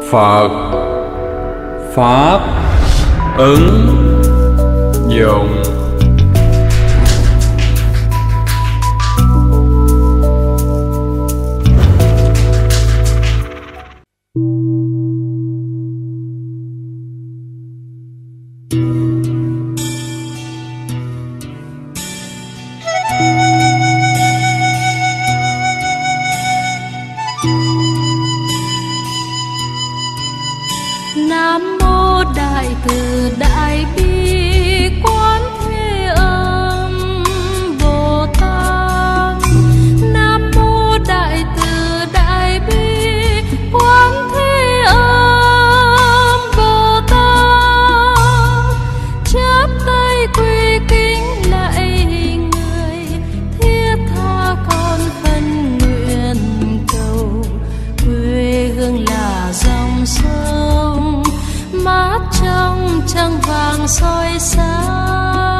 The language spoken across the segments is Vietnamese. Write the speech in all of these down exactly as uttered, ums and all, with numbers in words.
Phật Pháp ứng dụng. Nam mô Đại Từ Đại Bi Quán Thế Âm Bồ Tát. Nam mô Đại Từ Đại Bi Quán Thế Âm Bồ Tát. Chắp tay quy kính lạy người, thiết tha con khấn nguyện cầu. Quê hương là dòng sông mát trong trăng vàng soi sáng.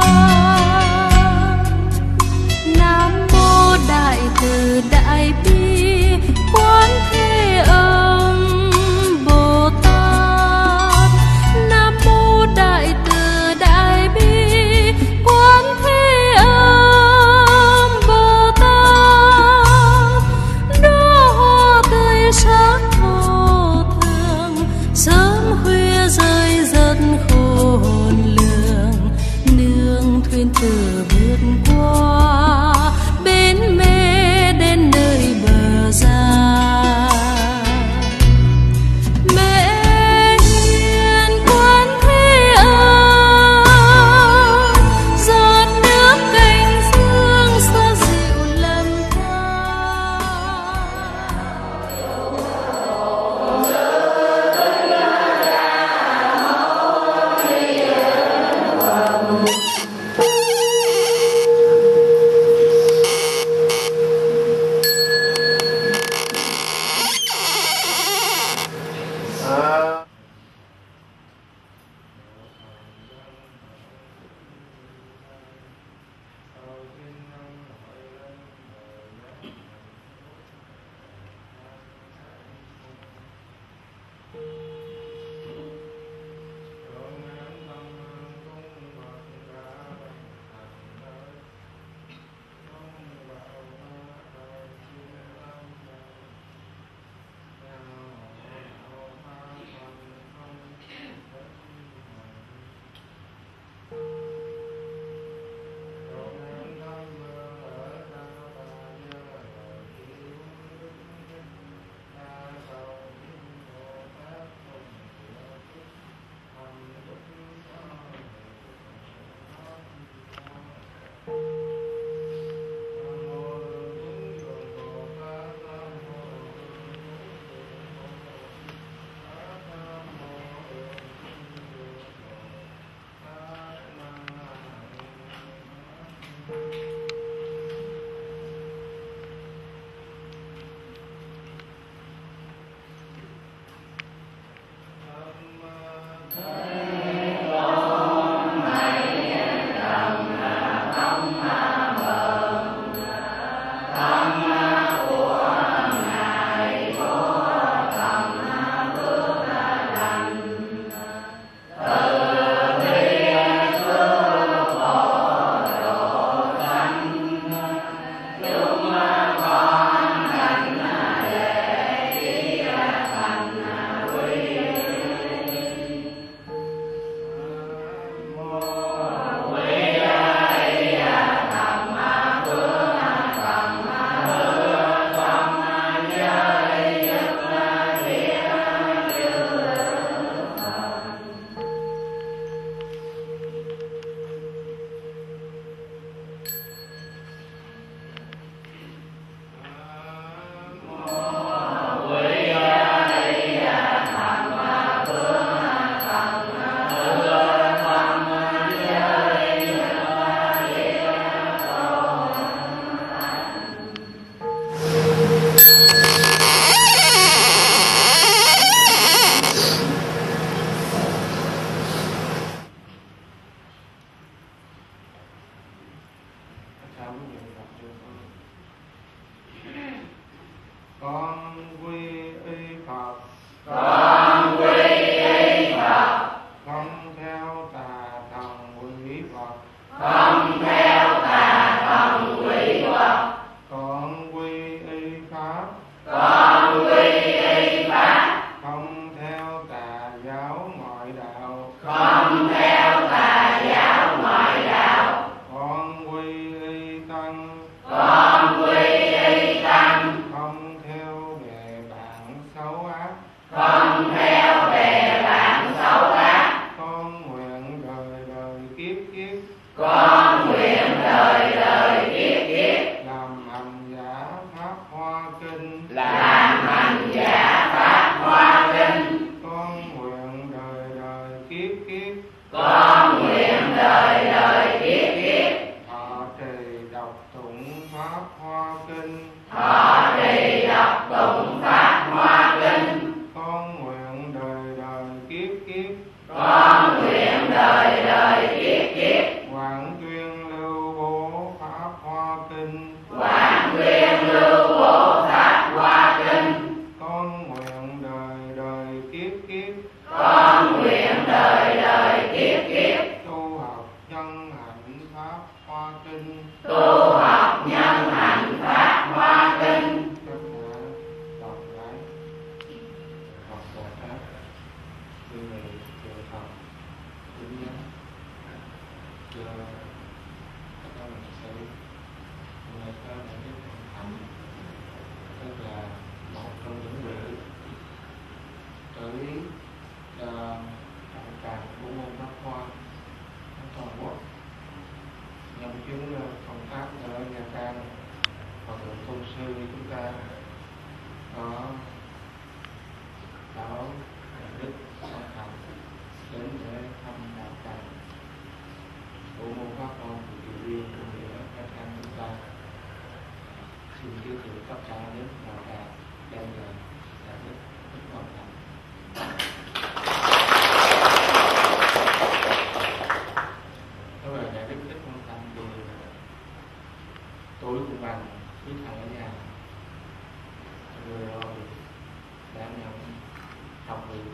Nam mô Đại Từ Đại Bi Quán Thế Âm Bồ Tát. Nam mô Đại Từ Đại Bi Quán Thế Âm Bồ Tát. Đóa hoa tươi sắc vô thường, sớm khuya rơi rất khôn lường.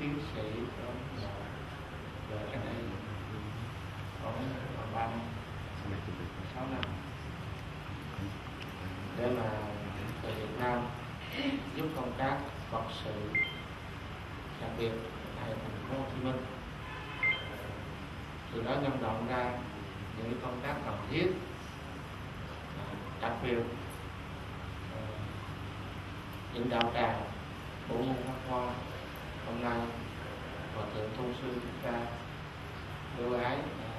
tiến sĩ có giờ cái này khoảng ba năm sáu năm để mà về Việt Nam giúp công tác Phật sự, đặc biệt tại thành phố Hồ Chí Minh. Từ đó nhân rộng ra những công tác cần thiết, đặc biệt những đạo tràng bộ môn pháp hoa. Hôm nay Hòa thượng tu sư chúng ta đưa ái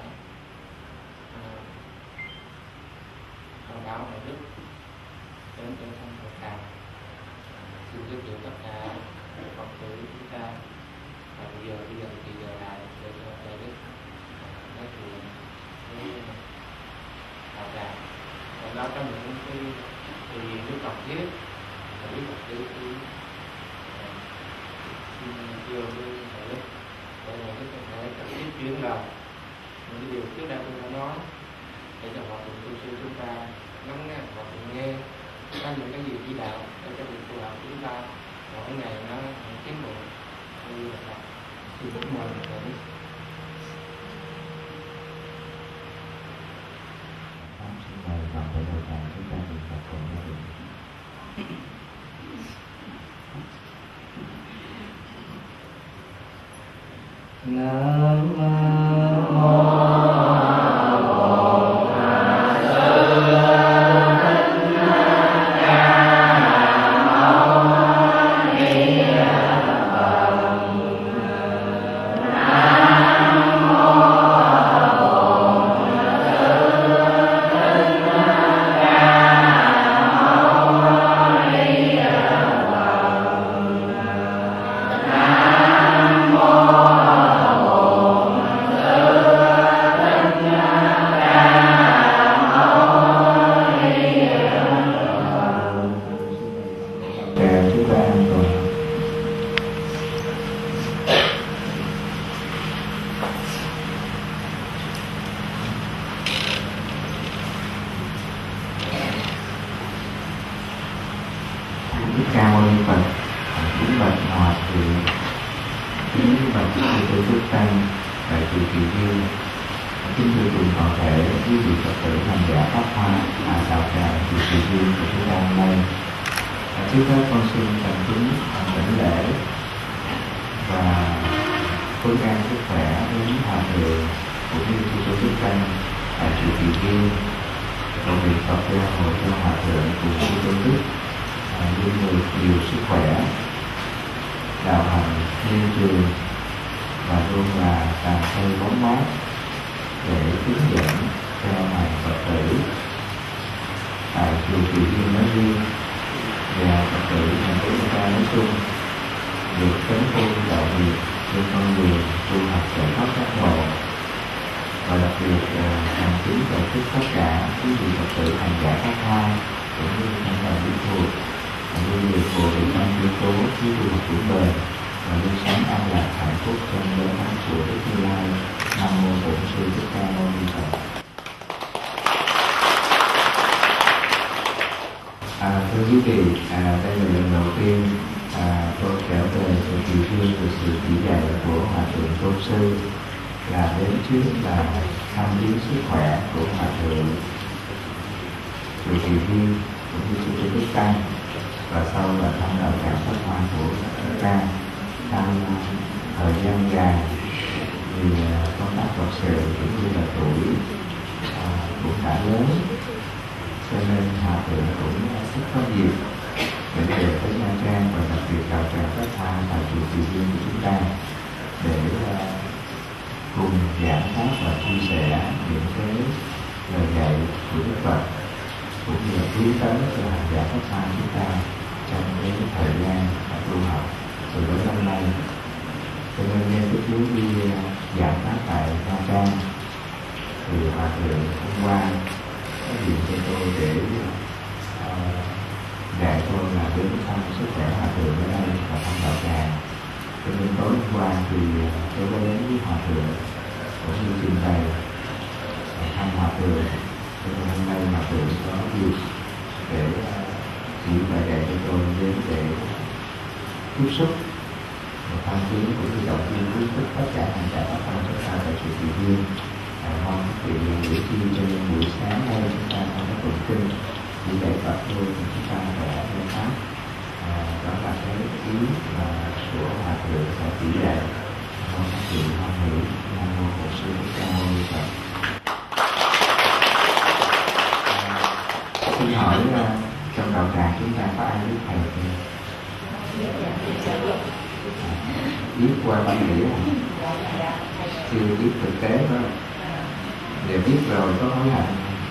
Hòa đạo Đại Đức đến trên thăm Phật tràng, xin giới thiệu tất cả Phật tử chúng ta. Và bây giờ bây giờ thì giờ lại để cho Đại Đức nói chuyện với đạo tràng, và đó trong những cái thì những cần thiết và biết Phật tử thì xin kêu với Đại Đức để Đại Đức có thể trực tiếp chuyển lời những cái điều trước đây tôi đã nói, để cho Hòa thượng tu sư chúng ta lắng nghe, Hòa thượng nghe có những cái gì chỉ đạo để cho việc tu học của chúng ta mỗi ngày nó tiến bộ như là thì cũng mời Đại Đức. Xin mời toàn thể đạo tràng chúng ta cùng tập cùng gia đình. Nam mô tiếp xúc một tham kiến cũng như động viên khuyến khích tất cả hành giả pháp thân chúng ta tại sự tùy duyên. Mong các vị buổi chiều cho nên buổi sáng nay chúng ta không có tụng kinh chỉ để Phật thôi thì chúng ta phải nghe pháp. À, đó là cái ý mà của Hòa Thượng sẽ chỉ dạy. Mong các vị hoan hỷ. Nam mô Bổn Sư Thích Ca Mâu Ni Phật. Xin hỏi uh, trong đạo tràng chúng ta có ai biết thầy không? Biết qua bản nghĩa không? Chưa biết thực tế đó. Để biết rồi có hối hận.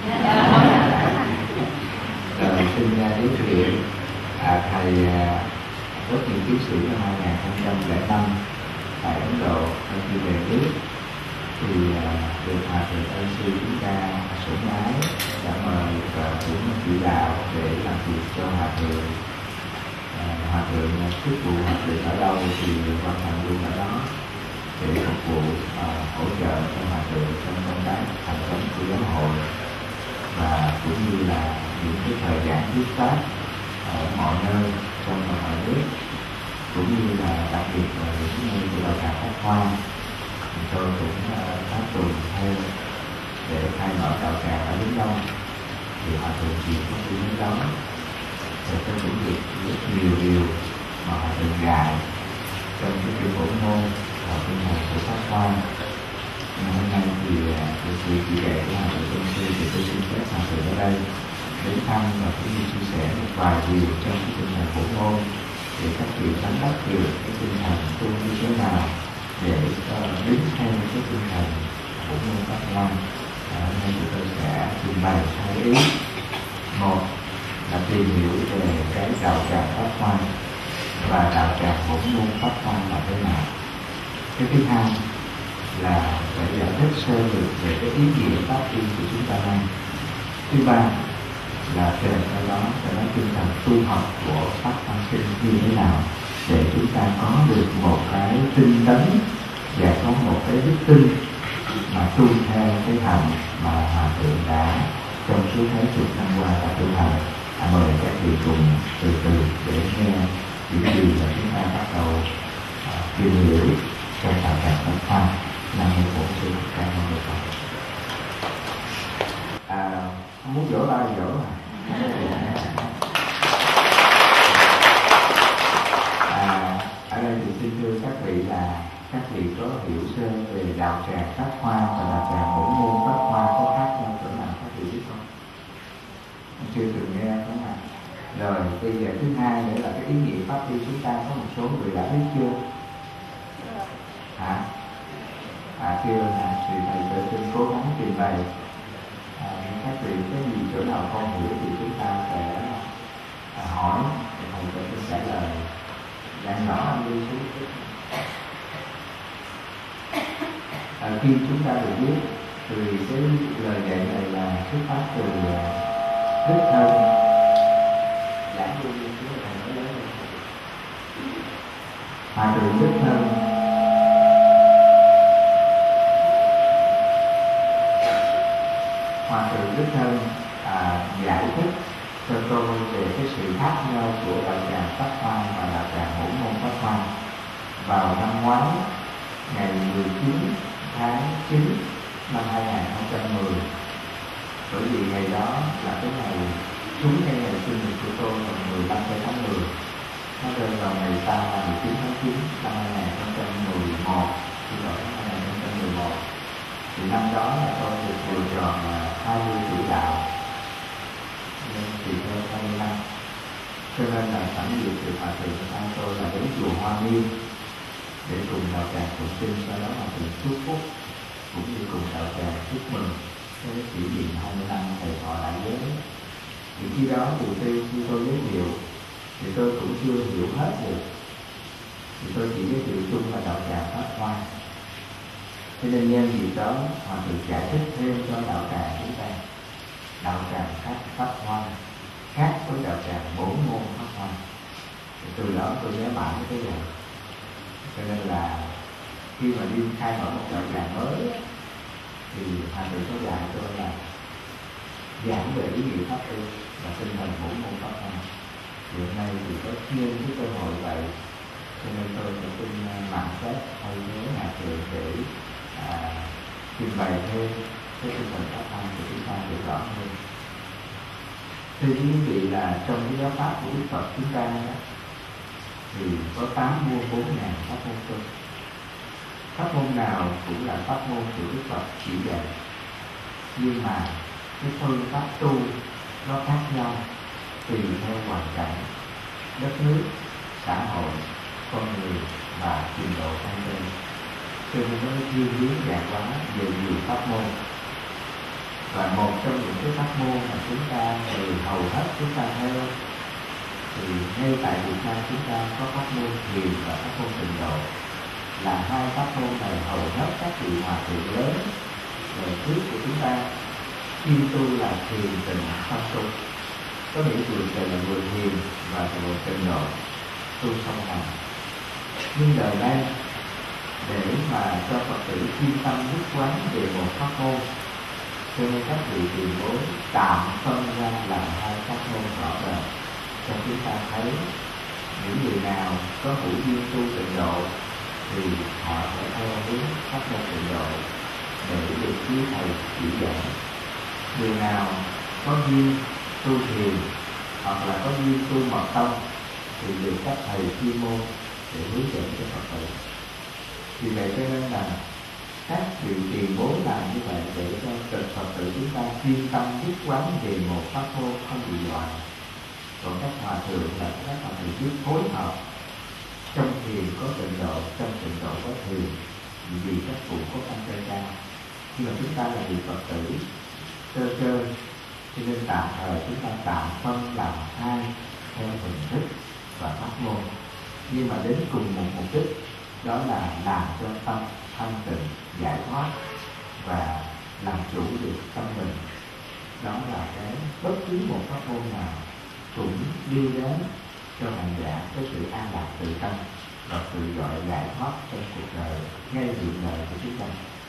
Rồi xin ra giới thiệu à, thầy à, tốt nghiệp tiến sĩ năm hai nghìn không trăm lẻ năm tại Ấn Độ. Khi về nước thì à, được Hòa Thượng Ân Sư chúng ta sủng ái đã mời và cũng chỉ đạo để làm việc cho Hòa Thượng. À, Hòa Thượng chức vụ Hòa Thượng ở đâu thì hoàn thành luôn ở đó để phục vụ à, hỗ trợ cho Hòa Thượng trong công tác thành công của giáo hội và cũng như là những cái thời gian thuyết pháp ở mọi nơi trong và ngoài nước, cũng như là đặc biệt là những nơi của đạo tràng Pháp Hoa. Thì tôi cũng phát tuần theo để khai mở đạo tràng ở hướng Đông. Thì Hòa Thượng chỉ có đi hướng đó rồi tôi cũng được rất nhiều điều mà Hòa Thượng dạy trong cái kinh bổn môn và tinh thần của Pháp Hoa. Hôm nay thì tôi xin chỉ dạy của Hòa Thượng Tôn Sư thì tôi xin phép Hòa Thượng ở đây đến thăm và cũng như chia sẻ một vài điều trong cái tinh thần bổn môn để các vị nắm bắt được cái tinh thần tu như thế nào để uh, đứng theo cái tinh thần bổn môn Pháp Hoa. Hôm nay thì tôi sẽ trình bày hai ý. Một là tìm hiểu về cái đạo tràng Pháp Hoa và đạo tràng bổn môn Pháp Hoa là thế nào. Cái thứ hai là phải giải thích sơ lược về cái ý nghĩa pháp y của chúng ta đang. Thứ ba là kèm theo đó phải nói tinh thần tu học của pháp tăng sinh như thế nào để chúng ta có được một cái tinh tấn và có một cái đức tin mà tu theo cái hành mà Hòa Thượng đã trong suốt mấy chục năm qua đã tu hành. À, mời các vị cùng từ từ để nghe những gì mà chúng ta bắt đầu à, tìm hiểu trong đạo tràng Pháp Hoa. Nam mô Bổn Sư Thích Ca Mâu Ni Phật. À, không muốn vỗ tay vỗ à. À, ở đây thì xin thưa các vị là các vị có hiểu sơ về đạo tràng Pháp Hoa và đạo tràng bổn môn Pháp Hoa có khác nhau chỗ nào, các vị biết không? Chưa từng nghe đúng không ạ? Rồi bây giờ thứ hai nữa là cái ý nghĩa pháp y chúng ta có một số người đã biết chưa? Hả? À, chưa là thì thầy tự tin cố gắng trình bày. À, các vị có gì chỗ nào không hiểu thì chúng ta sẽ à, hỏi thì thầy tự tin trả lời. Dạng rõ anh đi xuống. À, khi chúng ta được biết thì cái lời dạy này là xuất phát từ Đức Thân. Giảng luôn đi chúng ta nói lớn lên. Hòa Thượng Đức Thân Hòa Thượng Đức Thân à, giải thích cho tôi về cái sự khác nhau của đạo tràng Pháp Hoa và đạo tràng bổn môn Pháp Hoa vào năm ngoái ngày mười chín tháng chín năm hai nghìn không trăm mười. Bởi vì ngày đó là cái ngày đúng cái ngày sinh nhật của tôi là mười lăm tháng mười, nó rơi vào ngày sau là mười chín tháng chín năm hai nghìn không trăm mười một, thì vào năm hai nghìn không trăm mười một. Thì năm đó là tôi được vừa tròn hai mươi tuổi đạo, nên thì tôi hai mươi năm. Cho nên là sẵn dịp được Hòa Thượng sang tôi là đến chùa Hoa Nghiêm để cùng đạo tràng tụng kinh, sau đó Hòa Thượng chúc phúc cũng như cùng đạo tràng chúc mừng cái kỷ niệm hai mươi năm thầy thọ đại giới. Thì khi đó thì khi, khi tôi giới thiệu thì tôi cũng chưa hiểu hết được, thì tôi chỉ giới thiệu chung là đạo tràng Pháp Hoa. Cho nên nhân dịp đó Hòa Thượng giải thích thêm cho đạo tràng chúng ta. Đạo tràng khác Pháp Hoa khác với đạo tràng bổn môn Pháp Hoa. Thì từ đó tôi nhớ mãi cái này. Cho nên là khi mà đi khai mở một đạo tràng mới thì Hòa Thượng có dạy tôi là giảng về ý nghĩa pháp y và tinh thần bổn môn Pháp Hoa. Hiện nay thì có nhân cái cơ hội vậy, cho nên tôi cũng xin thay thế nhà trường để à, trình bày thêm cái tinh thần pháp thanh của chúng ta được rõ hơn. Thưa quý vị là trong cái giáo pháp của Đức Phật chúng ta đó, thì có tám muôn bốn ngàn pháp môn tu. Pháp môn nào cũng là pháp môn của Đức Phật chỉ dạy, nhưng mà cái phương pháp tu nó khác nhau tùy theo hoàn cảnh, đất nước, xã hội, con người và trình độ tăng lên. Cho nên nó thiên biến dạng hóa về nhiều pháp môn. Và một trong những cái pháp môn mà chúng ta người hầu hết chúng ta theo, thì ngay tại Việt Nam chúng ta có pháp môn thiền và pháp môn tịnh độ. Là hai pháp môn này hầu hết các vị hòa thượng lớn đời trước của chúng ta chuyên tu là thiền tịnh song tu. Có nghĩa vừa trời là vừa thiền và vừa tịnh độ tu song hành. Nhưng đời nay để mà cho Phật tử chuyên tâm nhất quán về một pháp môn, cho nên các vị tiền bối tạm phân ra làm hai pháp môn rõ rệt cho chúng ta thấy những người nào có hữu duyên tu tịnh độ thì họ sẽ theo hướng pháp môn tịnh độ để được quý thầy chỉ dẫn. Người nào có duyên tu thiền hoặc là có duyên tu mật tông thì được các thầy chuyên môn để hướng dẫn cho Phật tử. Vì vậy cho nên là các vị tiền bối làm như vậy để cho trực Phật tử chúng ta chuyên tâm nhất quán về một pháp môn không bị loạn. Còn các hòa thượng là các hòa thượng biết phối hợp, trong thiền có tịnh độ, trong tịnh độ có thiền, vì các cụ có căn cơ cao. Nhưng mà chúng ta là vị Phật tử sơ cơ, cho nên tạm thời chúng ta tạm phân làm hai theo hình thức và pháp môn. Nhưng mà đến cùng một mục đích, đó là làm cho tâm thanh tịnh, giải thoát và làm chủ được tâm mình. Đó là cái bất cứ một pháp môn nào cũng đưa đến cho hành giả cái sự an lạc tự tâm và tự gọi giải thoát trong cuộc đời ngay hiện đời của chúng ta.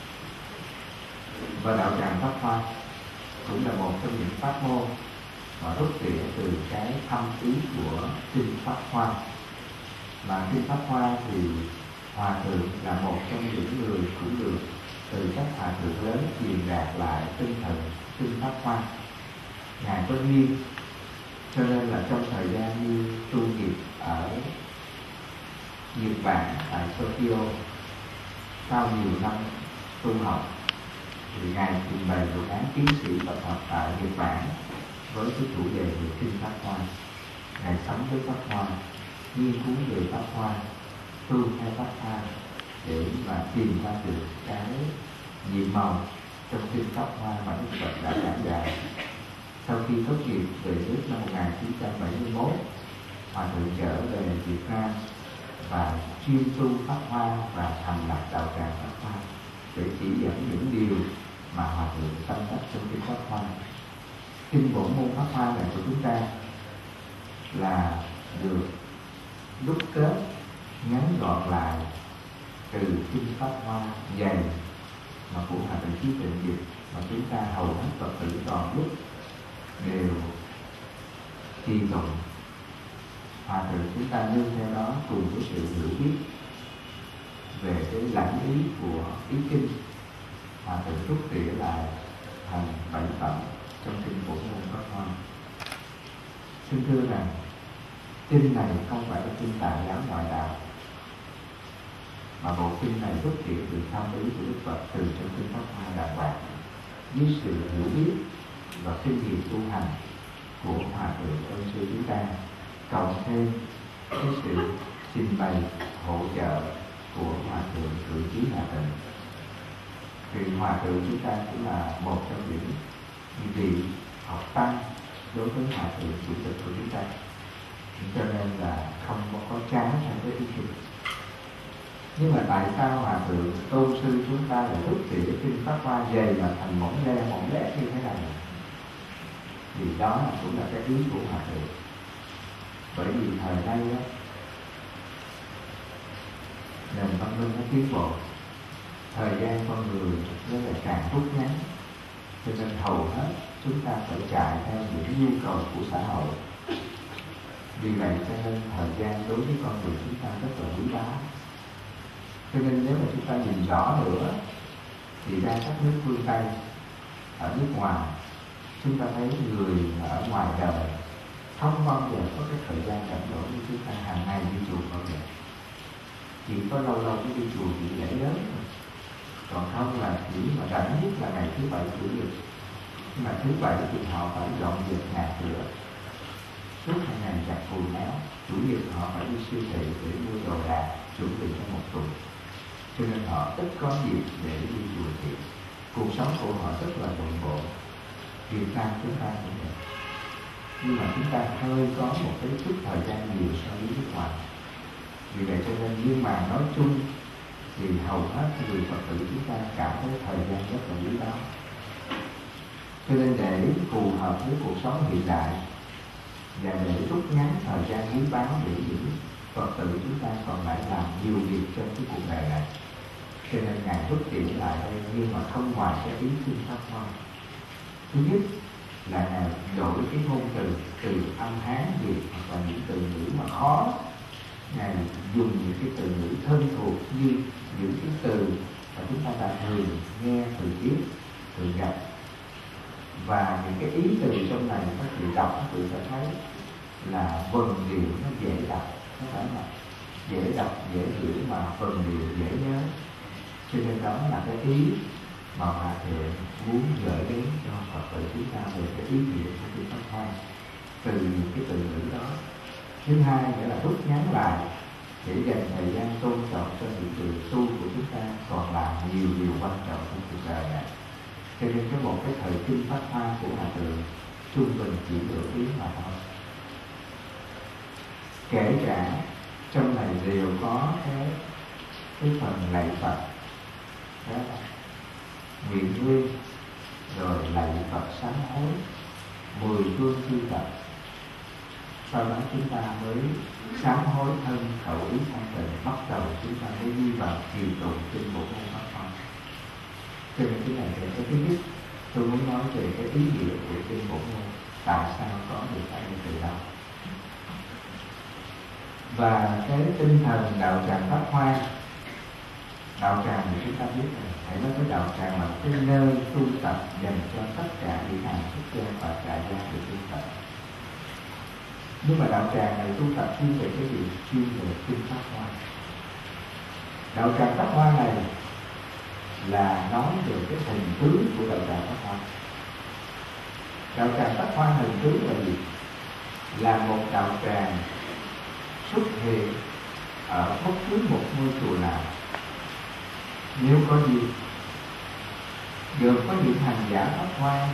Và đạo tràng Pháp Hoa cũng là một trong những pháp môn mà rút tỉa từ cái thâm ý của kinh Pháp Hoa. Mà kinh Pháp Hoa thì hòa thượng là một trong những người cũng được từ các hòa thượng lớn truyền đạt lại tinh thần kinh Pháp Hoa. Ngài có duyên cho nên là trong thời gian như tu nghiệp ở Nhật Bản tại Tokyo sau nhiều năm tu học thì Ngài trình bày luận án tiến sĩ Phật học tại Nhật Bản với cái chủ đề về kinh Pháp Hoa. Ngài sống với Pháp Hoa, nghiên cứu về Pháp Hoa, tu theo Pháp Hoa để mà tìm ra được cái nhiệm màu trong kinh Pháp Hoa mà Đức Phật đã giảng dạy. Sau khi tốt nghiệp về nước năm một nghìn chín trăm bảy mươi mốt, hòa thượng trở về Việt Nam và chuyên tu Pháp Hoa và thành lập đạo tràng Pháp Hoa để chỉ dẫn những điều mà hòa thượng tâm đắc trong kinh Pháp Hoa. Kinh bổn môn Pháp Hoa này của chúng ta là được đúc kết ngắn gọn lại từ kinh Pháp Hoa dày mà của hòa thượng Chí Tịnh dịch, mà chúng ta hầu hết Phật tử toàn lúc đều trì tụng. Hòa thượng chúng ta nương theo đó cùng với sự hiểu biết về cái lãnh ý của ý kinh, hòa thượng rút tỉa lại thành bảy phẩm trong kinh bổn môn Pháp Hoa. Xin thưa rằng kinh này không phải là kinh tà giáo ngoại đạo, mà bộ kinh này rút tỉa từ thâm ý của Đức Phật từ trong kinh Pháp Hoa đàng hoàng, với sự hiểu biết và kinh nghiệm tu hành của hòa thượng ân sư chúng ta, cộng thêm cái sự trình bày hỗ trợ của hòa thượng Cử Chí Hà Tịnh. Vì hòa thượng chúng ta cũng là một trong những vị học tăng đối với hòa thượng chủ tịch của chúng ta, cho nên là không có trái theo cái ý kinh. Nhưng mà tại sao hòa thượng tôn sư chúng ta lại rút tỉa kinh Pháp Hoa dày mà thành mỏng le mỏng lét như thế này? Vì đó là cũng là cái ý của hòa thượng. Bởi vì thời nay đó, nền văn minh nó tiến bộ, thời gian con người nó lại càng rút ngắn, cho nên hầu hết chúng ta phải chạy theo những nhu cầu của xã hội. Vì vậy cho nên thời gian đối với con người chúng ta rất là quý báu. Cho nên nếu mà chúng ta nhìn rõ nữa thì ra các nước phương Tây, ở nước ngoài, chúng ta thấy người ở ngoài đời không bao giờ có cái thời gian rảnh rỗi như chúng ta hàng ngày đi chùa bao giờ. Chỉ có lâu lâu mới đi chùa chỉ lễ lớn thôi. Còn không là chỉ mà rảnh nhất là ngày thứ bảy chủ nhật. Nhưng mà thứ bảy thì họ phải dọn dẹp nhà cửa, suốt hai ngày giặt quần áo. Chủ nhật họ phải đi siêu thị để mua đồ đạc chuẩn bị cho một tuần. Cho nên họ ít có dịp để đi chùa thiền. Cuộc sống của họ rất là bận rộn. Việt Nam chúng ta cũng vậy. Nhưng mà chúng ta hơi có một cái chút thời gian nhiều so với nước ngoài. Vì vậy cho nên, nhưng mà nói chung thì hầu hết người Phật tử chúng ta cảm thấy thời gian rất là quý báu. Cho nên để phù hợp với cuộc sống hiện đại và để rút ngắn thời gian quý báu để những Phật tử chúng ta còn lại làm nhiều việc trong cái cuộc đời này, cho nên Ngài rút điểm lại đây, nhưng mà không ngoài cái ý kinh Pháp Hoa. Thứ nhất là Ngài đổi cái ngôn từ từ âm Hán Việt hoặc là những từ ngữ mà khó, Ngài dùng những cái từ ngữ thân thuộc như những cái từ mà chúng ta đã thường nghe, thường biết, thường gặp. Và những cái ý từ trong này các vị đọc, các vị sẽ thấy là vần điệu nó dễ đọc, nó phải là dễ đọc, dễ hiểu mà vần điệu dễ nhớ. Cho nên đó là cái ý mà Hòa Thượng muốn gửi đến cho Phật tử chúng ta về cái ý nghĩa của cái Pháp Hoa từ những cái từ ngữ đó. Thứ hai nghĩa là rút ngắn lại để dành thời gian tôn trọng cho những người tu của chúng ta còn làm nhiều điều quan trọng trong cuộc đời này. Cho nên có một cái thời kinh Pháp Hoa của Hòa Thượng trung bình chỉ nửa tiếng mà thôi. Kể cả trong này đều có cái cái phần lạy Phật, đó là nguyện nguyên, rồi lạy Phật sám hối, mười phương chư Phật. Sau đó chúng ta mới sám hối thân khẩu ý thanh tịnh, bắt đầu chúng ta mới đi vào trì tụng kinh bộ môn Pháp Hoa. Cho nên cái này là cái thứ nhất tôi muốn nói về cái ý nghĩa của kinh bộ môn, tại sao có được cái từ đó. Và cái tinh thần đạo tràng Pháp Hoa, đạo tràng thì chúng ta biết rồi, hãy nói cái đạo tràng là cái nơi tu tập dành cho tất cả những hàng xuất gia và trại gia để tu tập. Nhưng mà đạo tràng này tu tập chuyên về cái gì? Chuyên về kinh Pháp Hoa. Đạo tràng Pháp Hoa này là nói về cái hình tướng của đạo tràng Pháp Hoa. Đạo tràng Pháp Hoa hình tướng là gì? Là một đạo tràng xuất hiện ở bất cứ một ngôi chùa nào. Nếu có gì được có những hành giả Pháp Hoa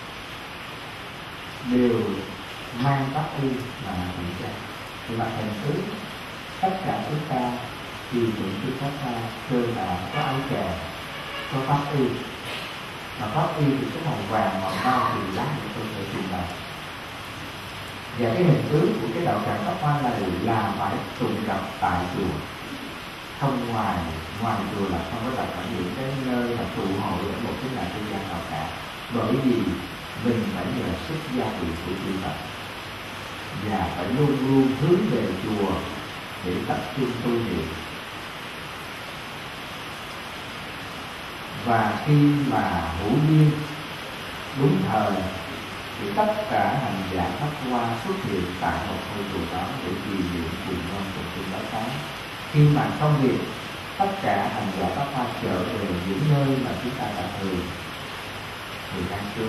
đều mang pháp y mà hiện ra, thì mặt hình tướng tất cả chúng ta thì những cái Pháp Hoa cơ bản có áo tràng, có pháp y, mà pháp y thì cái màu vàng, màu nâu thì lắm để tôi thể trình bày. Và cái hình tướng của cái đạo tràng Pháp Hoa này là phải tụng đọc tại chùa, không ngoài ngoài chùa là không có đọc ở những cái nơi mà tụ hội ở một cái nhà tu gia nào cả. Bởi vì mình phải nhờ sức gia trì của chư Phật và phải luôn luôn hướng về chùa để tập trung tu niệm. Và khi mà hữu duyên đúng thời thì tất cả hành giả Pháp Hoa xuất hiện tại một ngôi chùa đó để trì niệm cùng nhau tụng kinh báo cáo. Khi mà xong việc, tất cả hành giả Pháp Hoa trở về những nơi mà chúng ta đã thường thường an trú.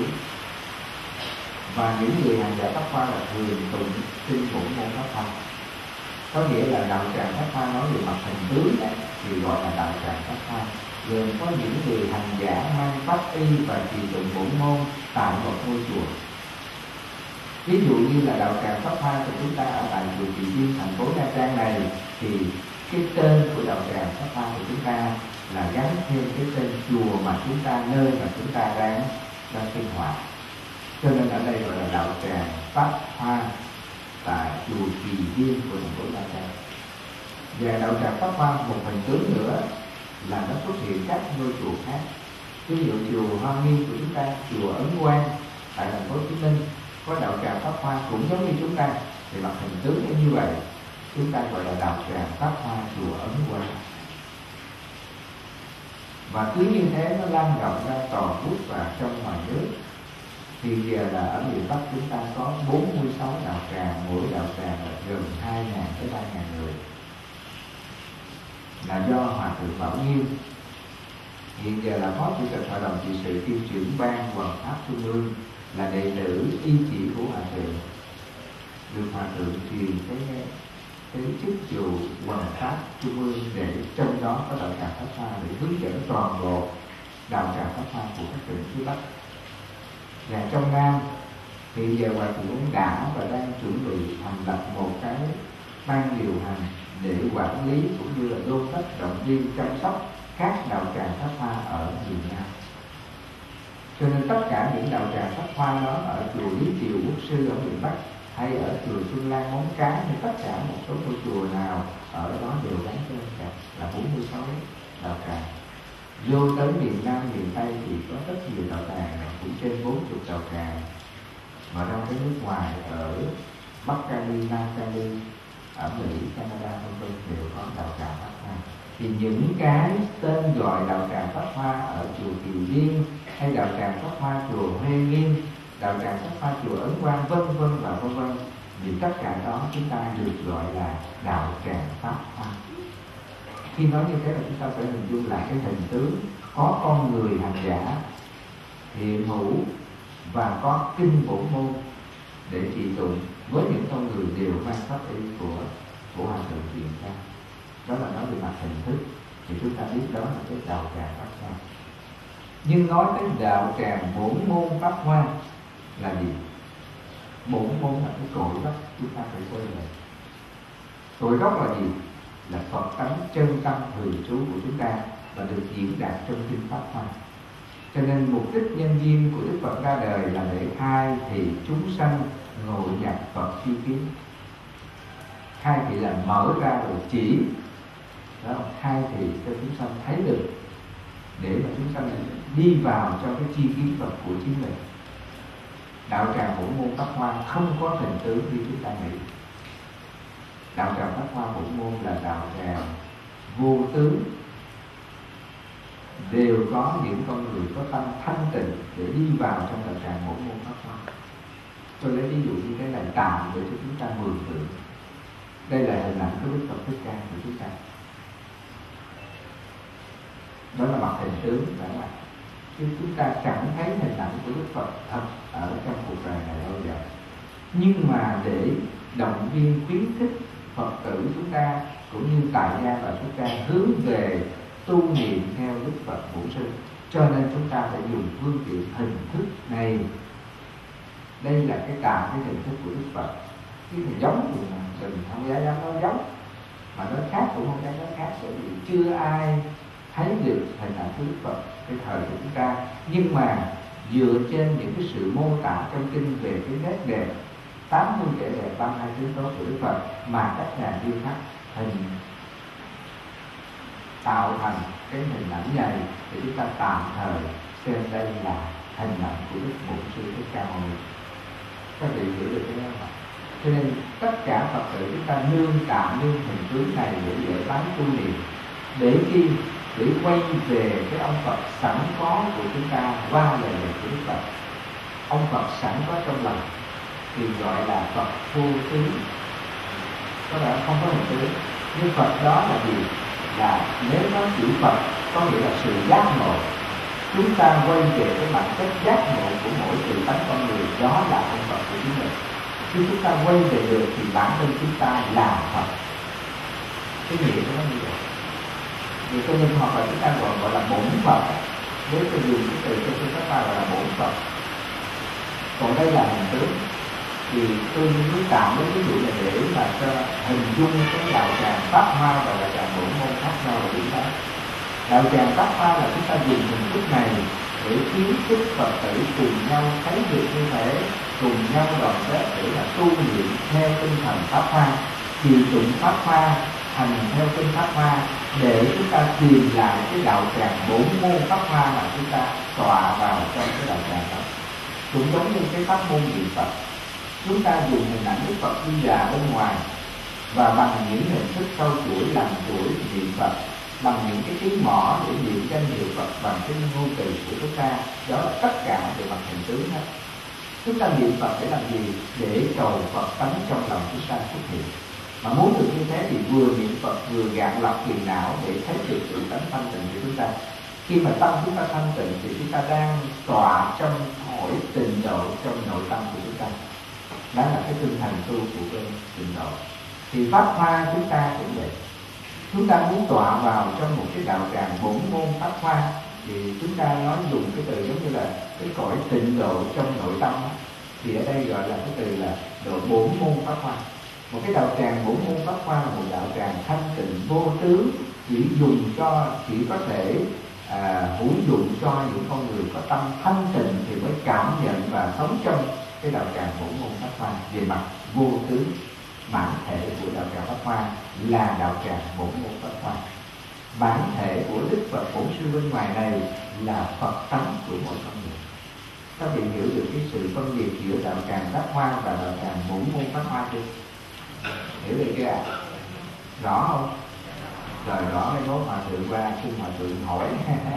Và những người hành giả Pháp Hoa là thường tụng kinh bộ môn Pháp Hoa. Có nghĩa là đạo tràng Pháp Hoa nói về mặt hình tướng ấy, thì gọi là đạo tràng Pháp Hoa. Gồm có những người hành giả mang pháp y và trì tụng bổn môn tại một ngôi chùa. Ví dụ như là đạo tràng Pháp Hoa của chúng ta ở tại chùa Trì Viên, thành phố Nha Trang này, thì cái tên của đạo tràng Pháp Hoa của chúng ta là gắn thêm cái tên chùa mà chúng ta, nơi mà chúng ta đang đang sinh hoạt. Cho nên ở đây gọi là đạo tràng Pháp Hoa tại chùa Trì Viên của thành phố Nha Trang. Và đạo tràng Pháp Hoa một hình tướng nữa là nó xuất hiện các ngôi chùa khác. Ví dụ chùa Hoa Nghiêm của chúng ta, chùa Ấn Quang tại thành phố Hồ Chí Minh có đạo tràng Pháp Hoa cũng giống như chúng ta, thì mặt hình tướng như vậy chúng ta gọi là đạo tràng Pháp Hoa chùa Ấn Quang. Và cứ như thế nó lan rộng ra toàn quốc và trong ngoài nước. Thì giờ là ở miền Bắc chúng ta có bốn mươi sáu đạo tràng, mỗi đạo tràng là gần hai nghìn tới ba nghìn người, là do Hòa Thượng Bảo Nghiêm, hiện giờ là Phó Chủ tịch Hội đồng trị sự kiêm trưởng ban Hoằng Pháp Trung ương, là đệ tử y chỉ của Hòa Thượng, được Hòa Thượng truyền cái cái chức vụ Hoằng Pháp Trung ương, để trong đó có đạo tràng Pháp Hoa để hướng dẫn toàn bộ đạo tràng Pháp Hoa của các tỉnh phía Bắc. Và trong Nam thì giờ Hòa Thượng cũng đã và đang chuẩn bị thành lập một cái ban điều hành để quản lý cũng như là đôn đốc động viên chăm sóc các đạo tràng Pháp Hoa ở miền Nam. Cho nên tất cả những đạo tràng Pháp Hoa đó ở chùa Lý Kiều Quốc Sư ở miền Bắc, hay ở chùa Xuân Lan Móng Cái, hay tất cả một số ngôi chùa nào ở đó đều gắn tên cả là bốn mươi sáu đạo tràng. Vô tới miền Nam, miền Tây thì có rất nhiều đạo tràng, cũng trên bốn mươi đạo tràng. Mà trong cái nước ngoài ở Bắc Cali, Nam Cali, ở Mỹ, Canada vân vân đều có đạo tràng Pháp Hoa. Thì những cái tên gọi đạo tràng Pháp Hoa ở chùa Kiều Liên, hay đạo tràng Pháp Hoa chùa Huê Nghiêm, đạo tràng Pháp Hoa chùa Ấn Quang vân vân và vân vân, thì tất cả đó chúng ta được gọi là đạo tràng Pháp Hoa. Khi nói như thế là chúng ta phải hình dung lại cái hình tướng có con người hành giả hiện hữu và có kinh bổn môn để trì tụng, với những con người đều mang pháp y của của Hòa Thượng truyền ra. Đó là nói về mặt hình thức, thì chúng ta biết đó là cái đạo tràng Pháp Hoa. Nhưng nói tới đạo tràng bổn môn Pháp Hoa là gì? Bổn môn là cái cội gốc, chúng ta phải quay lại. Cội gốc là gì? Là Phật tánh chân tâm thường trú của chúng ta, và được diễn đạt trong kinh Pháp Hoa. Cho nên mục đích nhân duyên của Đức Phật ra đời là để khai thị chúng sanh ngộ nhập Phật chi kiến. Khai thị là mở ra rồi chỉ, đó, khai thị cho chúng sanh thấy được, để mà chúng sanh đi vào trong cái chi kiến Phật của chính mình. Đạo tràng bổn môn Pháp Hoa không có hình tướng như chúng ta nghĩ. Đạo tràng Pháp Hoa bổn môn là đạo tràng vô tướng, đều có những con người có tâm thanh tịnh để đi vào trong đạo tràng bổn môn Pháp Hoa. Tôi lấy ví dụ như thế này tạm để cho chúng ta mường tượng. Đây là hình ảnh của Đức Phật Thích Ca của chúng ta. Đó là mặt hình tướng, phải không ạ? Chứ chúng ta chẳng thấy hình ảnh của Đức Phật thật ở trong cuộc đời này bao giờ. Nhưng mà để động viên khuyến khích Phật tử chúng ta cũng như tại gia và chúng ta hướng về tu niệm theo Đức Phật Bổn Sư, cho nên chúng ta phải dùng phương tiện hình thức này. Đây là cái tạo cái hình thức của Đức Phật. Cái này giống thì mình không dám dám nói giống, mà nói khác cũng không dám nói khác, bởi vì chưa ai thấy được hình ảnh của Đức Phật cái thời của chúng ta. Nhưng mà dựa trên những cái sự mô tả trong kinh về cái nét đẹp, tám mươi vẻ đẹp, ba mươi hai tướng tốt của Đức Phật, mà các nhà điêu khắc hình tạo thành cái hình ảnh này, thì chúng ta tạm thời xem đây là hình ảnh của Đức Bổn Sư Thích Ca Mâu Ni. Các vị hiểu được cái đó không? Cho nên tất cả Phật tử chúng ta nương tạm nương hình tướng này để dễ bám tu niệm, để khi để quay về cái ông Phật sẵn có của chúng ta qua lời dạy của Đức Phật. Ông Phật sẵn có trong lòng thì gọi là Phật vô tướng, có lẽ không có hình tướng. Nhưng Phật đó là gì? Là nếu nói chữ Phật có nghĩa là sự giác ngộ. Chúng ta quay về cái bản chất giác ngộ của mỗi tự tánh con người, đó là ông Phật của chúng mình. Khi chúng ta quay về được thì bản thân chúng ta là Phật. Cái nghĩa của nó như vậy. Vì cho nên hoặc là chúng ta gọi gọi là bổn Phật. Nếu tôi dùng cái từ cho chúng ta gọi là bổn Phật. Còn đây là hình tướng, thì tôi muốn tạo cái ví dụ này để mà cho hình dung cái đạo tràng Pháp Hoa và đạo tràng bổn môn khác nhau là điểm đó. Đạo tràng Pháp Hoa là chúng ta dùng hình thức này để khuyến khích Phật tử cùng nhau thấy được như thế, cùng nhau đoàn kết để là tu luyện theo tinh thần Pháp Hoa, trì tụng Pháp Hoa, hành theo kinh Pháp Hoa, để chúng ta tìm lại cái đạo tràng bổn môn Pháp Hoa mà chúng ta tọa vào trong cái đạo tràng đó. Cũng giống như cái pháp môn niệm Phật, chúng ta dùng hình ảnh Đức Phật đi ra bên ngoài và bằng những hình thức sâu chuỗi làm chuỗi niệm Phật, bằng những cái tiếng mõ để niệm danh hiệu Phật, bằng cái ngôn từ của chúng ta, đó là tất cả về mặt hình tướng hết. Chúng ta niệm Phật để làm gì? Để cầu Phật tánh trong lòng chúng ta xuất hiện. Mà muốn được như thế thì vừa niệm Phật vừa gạt lọc phiền não để thấy được sự tánh thanh tịnh của chúng ta. Khi mà tâm chúng ta thanh tịnh thì chúng ta đang tọa trong hỏi tịnh độ trong nội tâm của chúng ta. Đó là cái tinh thần tu của bên tịnh độ. Thì pháp hoa chúng ta cũng vậy. Chúng ta muốn tọa vào trong một cái đạo tràng bổn môn pháp hoa thì chúng ta nói dùng cái từ giống như là cái cõi tịnh độ trong nội tâm. Thì ở đây gọi là cái từ là độ bổn môn pháp hoa. Một cái đạo tràng bổn môn pháp hoa là một đạo tràng thanh tịnh vô tướng, chỉ dùng cho chỉ có thể à, hữu dụng cho những con người có tâm thanh tịnh thì mới cảm nhận và sống trong cái đạo tràng bổn môn pháp hoa. Về mặt vô tướng, bản thể của đạo tràng pháp hoa là đạo tràng bổn môn pháp hoa. Bản thể của Đức Phật Bổn Sư bên ngoài này là Phật tánh của mỗi con người. Các vị hiểu được cái sự phân biệt giữa đạo tràng pháp hoa và đạo tràng bổn môn pháp hoa chưa? Hiểu được chưa ạ? Rõ không? Rồi rõ mấy mốt hòa thượng qua xin hòa thượng hỏi.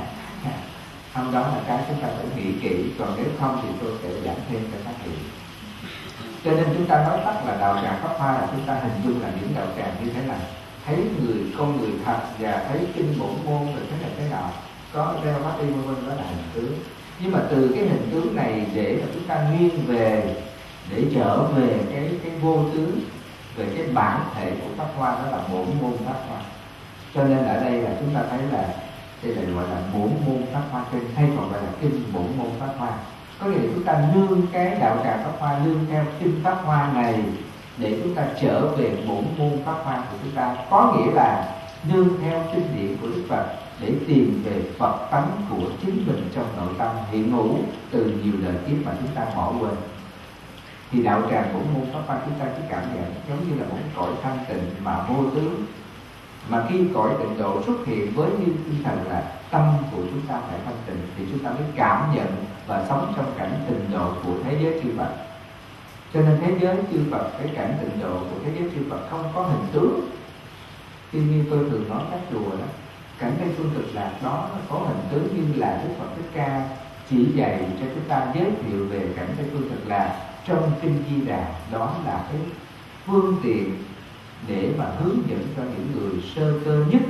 Không, đó là cái chúng ta phải nghĩ kỹ, còn nếu không thì tôi sẽ giảng thêm cho các vị. Cho nên chúng ta nói tắt là đạo tràng pháp hoa là chúng ta hình dung là những đạo tràng như thế này, thấy người con người thật và thấy kinh bổn môn rồi thế này thế nào, có đeo pháp y vân vân, đó là hình tướng. Nhưng mà từ cái hình tướng này để mà chúng ta nghiêng về để trở về cái cái vô tướng, về cái bản thể của pháp hoa, đó là bổn môn pháp hoa. Cho nên ở đây là chúng ta thấy là đây là gọi là bổn môn pháp hoa kinh, hay còn gọi là kinh bổn môn pháp hoa. Có nghĩa là chúng ta nương cái đạo tràng pháp hoa, nương theo kinh pháp hoa này để chúng ta trở về bổn môn pháp hoa của chúng ta. Có nghĩa là nương theo kinh điển của Đức Phật để tìm về Phật tánh của chính mình trong nội tâm hiện hữu từ nhiều đời kiếp mà chúng ta bỏ quên. Thì đạo tràng bổn môn pháp hoa chúng ta chỉ cảm nhận giống như là một cõi thanh tịnh mà vô tướng. Mà khi cõi tịnh độ xuất hiện với như tinh thần là tâm của chúng ta phải thanh tịnh thì chúng ta mới cảm nhận và sống trong cảnh tịnh độ của thế giới chư Phật. Cho nên thế giới chư Phật, cái cảnh tịnh độ của thế giới chư Phật không có hình tướng. Tuy nhiên tôi thường nói các chùa đó, cảnh Tây Phương Cực Lạc đó có hình tướng, như là Đức Phật Thích Ca chỉ dạy cho chúng ta giới thiệu về cảnh Tây Phương Cực Lạc trong kinh Di Đà. Đó là cái phương tiện để mà hướng dẫn cho những người sơ cơ nhất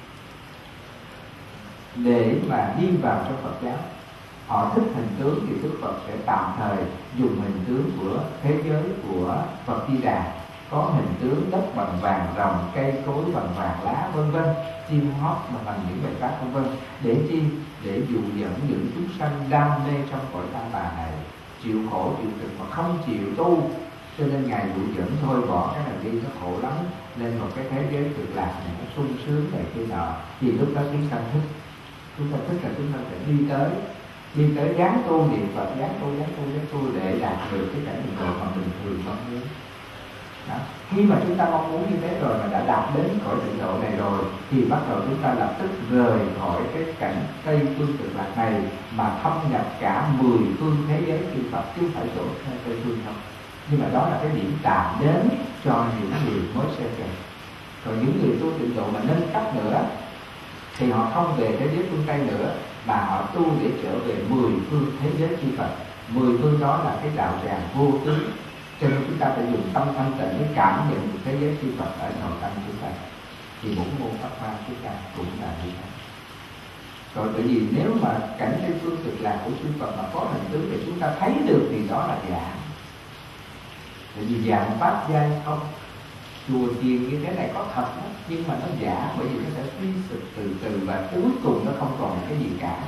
để mà đi vào trong Phật giáo. Họ thích hình tướng thì Đức Phật sẽ tạm thời dùng hình tướng của thế giới của Phật Di Đà, có hình tướng đất bằng vàng ròng, cây cối bằng vàng lá vân vân, chim hót mà bằng những bài pháp vân vân, để chi? Để dụ dẫn những chúng sanh đam mê trong cõi ta bà này, chịu khổ chịu cực mà không chịu tu. Cho nên Ngài dụ dẫn thôi bỏ cái này đi, nó khổ lắm, lên một cái thế giới cực lạc này nó sung sướng này kia nọ. Thì lúc đó chúng ta thích, chúng ta thích là chúng ta phải đi tới đi tới gán tu niệm Phật, gán tu gán tu gán tu để đạt được cái cảnh tịnh độ mà bình thường mong muốn. Đó. Khi mà chúng ta mong muốn như thế rồi, mà đã đạt đến cõi tịnh độ này rồi, thì bắt đầu chúng ta lập tức rời khỏi cái cảnh Tây Phương Cực Lạc này mà thâm nhập cả mười phương thế giới chư Phật, chứ không phải chỗ Tây Phương không. Nhưng mà đó là cái điểm tạm đến cho những người mới sơ kề. Còn những người tu tịnh độ mà nâng cấp nữa thì họ không về thế giới phương Tây nữa, mà họ tu để trở về mười phương thế giới chư Phật. Mười phương đó là cái đạo tràng vô tướng. Cho nên chúng ta phải dùng tâm thanh tịnh để cảm nhận được thế giới chư Phật ở nội tâm chúng ta. Thì bổn môn pháp hoa chúng ta cũng là như thế. Rồi bởi vì nếu mà cảnh Tây Phương Cực Lạc của chư Phật mà có hình tướng thì chúng ta thấy được thì đó là giả. Bởi vì dạng pháp giai không. Chùa chiền như thế này có thật đó, nhưng mà nó giả, bởi vì nó sẽ suy sụp từ từ và cuối cùng nó không còn cái gì cả.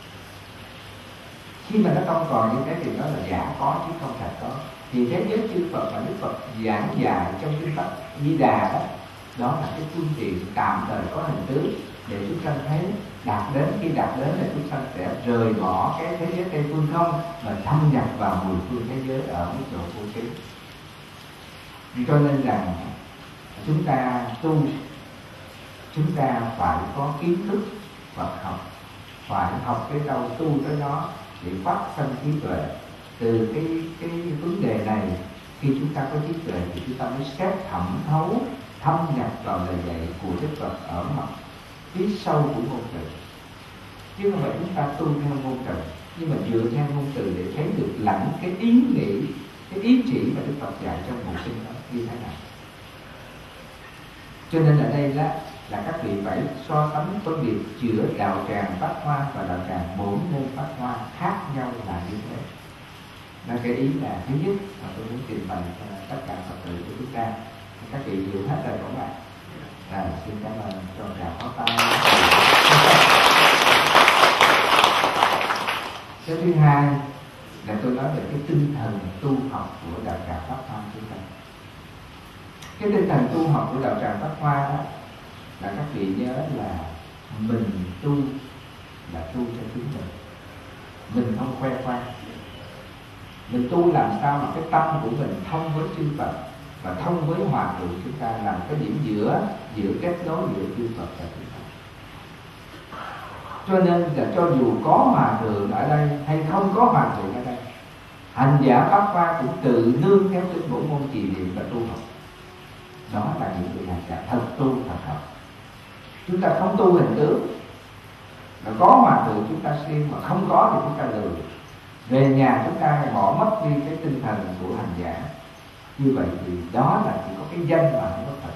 Khi mà nó không còn như thế thì nó là giả có chứ không thật có. Thì thế giới chư Phật mà Đức Phật giảng dạy trong kinh Phật Di Đà đó, đó là cái phương tiện tạm thời có hình tướng để chúng ta thấy đạt đến. Khi đạt đến là chúng ta sẽ rời bỏ cái thế giới Tây Phương không và thâm nhập vào mười phương thế giới ở mức độ vô trí. Cho nên rằng chúng ta tu, chúng ta phải có kiến thức Phật học, phải học cái đâu tu tới đó để phát sanh trí tuệ. Từ cái cái vấn đề này, khi chúng ta có trí tuệ thì chúng ta mới xét thẩm thấu, thâm nhập vào lời dạy của Đức Phật ở mặt phía sau của ngôn từ, chứ không phải chúng ta tu theo ngôn từ, nhưng mà dựa theo ngôn từ để thấy được lãnh cái ý nghĩ, cái ý chỉ mà Đức Phật dạy trong bộ kinh đó như thế nào. Cho nên ở đây đó là các vị phải so sánh phân biệt giữa đạo tràng Pháp Hoa và đạo tràng bổn môn Pháp Hoa khác nhau là như thế. Nên cái ý là thứ nhất mà tôi muốn trình bày cho tất cả Phật tử của chúng ta. Các vị hiểu hết rồi các bạn. À, xin cảm ơn cho tràng pháo tay. Cái thứ hai là tôi nói về cái tinh thần tu học của đạo tràng Pháp Hoa chúng ta. Cái tinh thần tu học của đạo tràng Pháp Hoa đó là các vị nhớ là mình tu là tu cho chính mình, mình không khoe khoang. Mình tu làm sao mà cái tâm của mình thông với chư Phật và thông với hòa thượng, chúng ta làm cái điểm giữa giữa kết nối giữa chư Phật và chúng ta. Cho nên là cho dù có hòa thượng ở đây hay không có hòa thượng ở đây, hành giả Pháp Hoa cũng tự nương theo kinh bổn môn trì niệm và tu học. Đó là những người hành giả thật tu thật học. Chúng ta không tu hình tướng, mà có hòa thượng chúng ta siêng, mà không có thì chúng ta lười. Về nhà chúng ta bỏ mất đi cái tinh thần của hành giả. Như vậy thì đó là chỉ có cái danh mà không có thật.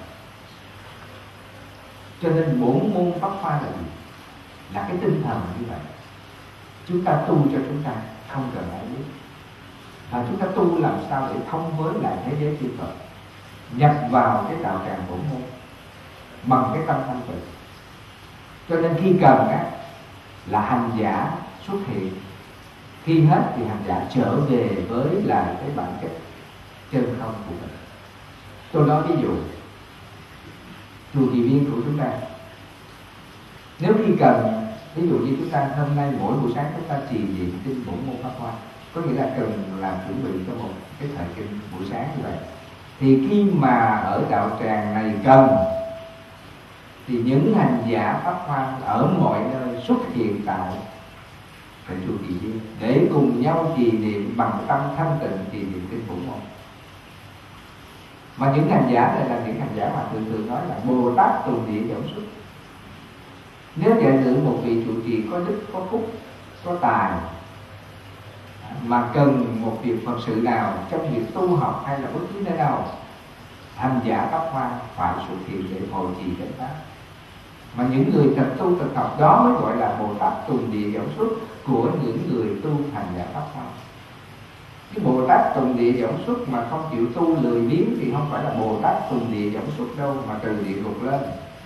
Cho nên bổn môn Pháp Hoa là gì? Là cái tinh thần như vậy. Chúng ta tu cho chúng ta không cần ai biết, và chúng ta tu làm sao để thông với lại thế giới chư Phật, nhập vào cái đạo tràng bổn môn bằng cái tâm thanh tịnh. Cho nên khi cần á, là hành giả xuất hiện, khi hết thì hành giả trở về với lại cái bản chất chân không của mình. Tôi nói ví dụ chùa Kỳ Viên của chúng ta, nếu khi cần, ví dụ như chúng ta hôm nay mỗi buổi sáng chúng ta trì niệm kinh bổn môn Pháp Hoa, có nghĩa là cần làm chuẩn bị cho một cái thời kinh buổi sáng như vậy, thì khi mà ở đạo tràng này cần thì những hành giả Pháp Hoa ở mọi nơi xuất hiện tại tại chùa Kỳ Viên để cùng nhau trì niệm bằng tâm thanh tịnh trì niệm kinh bổn môn. Mà những hành giả này là những hành giả mà thường thường nói là Bồ Tát tùng địa dẫn xuất. Nếu giả sử một vị trụ trì có đức, có phúc, có tài mà cần một việc Phật sự nào trong việc tu học hay là bất cứ nơi nào, hành giả Pháp Hoa phải xuất hiện để hội trì chánh pháp. Mà những người thật tu thật học đó mới gọi là Bồ Tát tùng địa dẫn xuất của những người tu hành giả Pháp Hoa. Cái Bồ Tát tùng địa dẫn xuất mà không chịu tu lười biếng thì không phải là Bồ Tát tùng địa dẫn xuất đâu, mà từ địa ngục lên.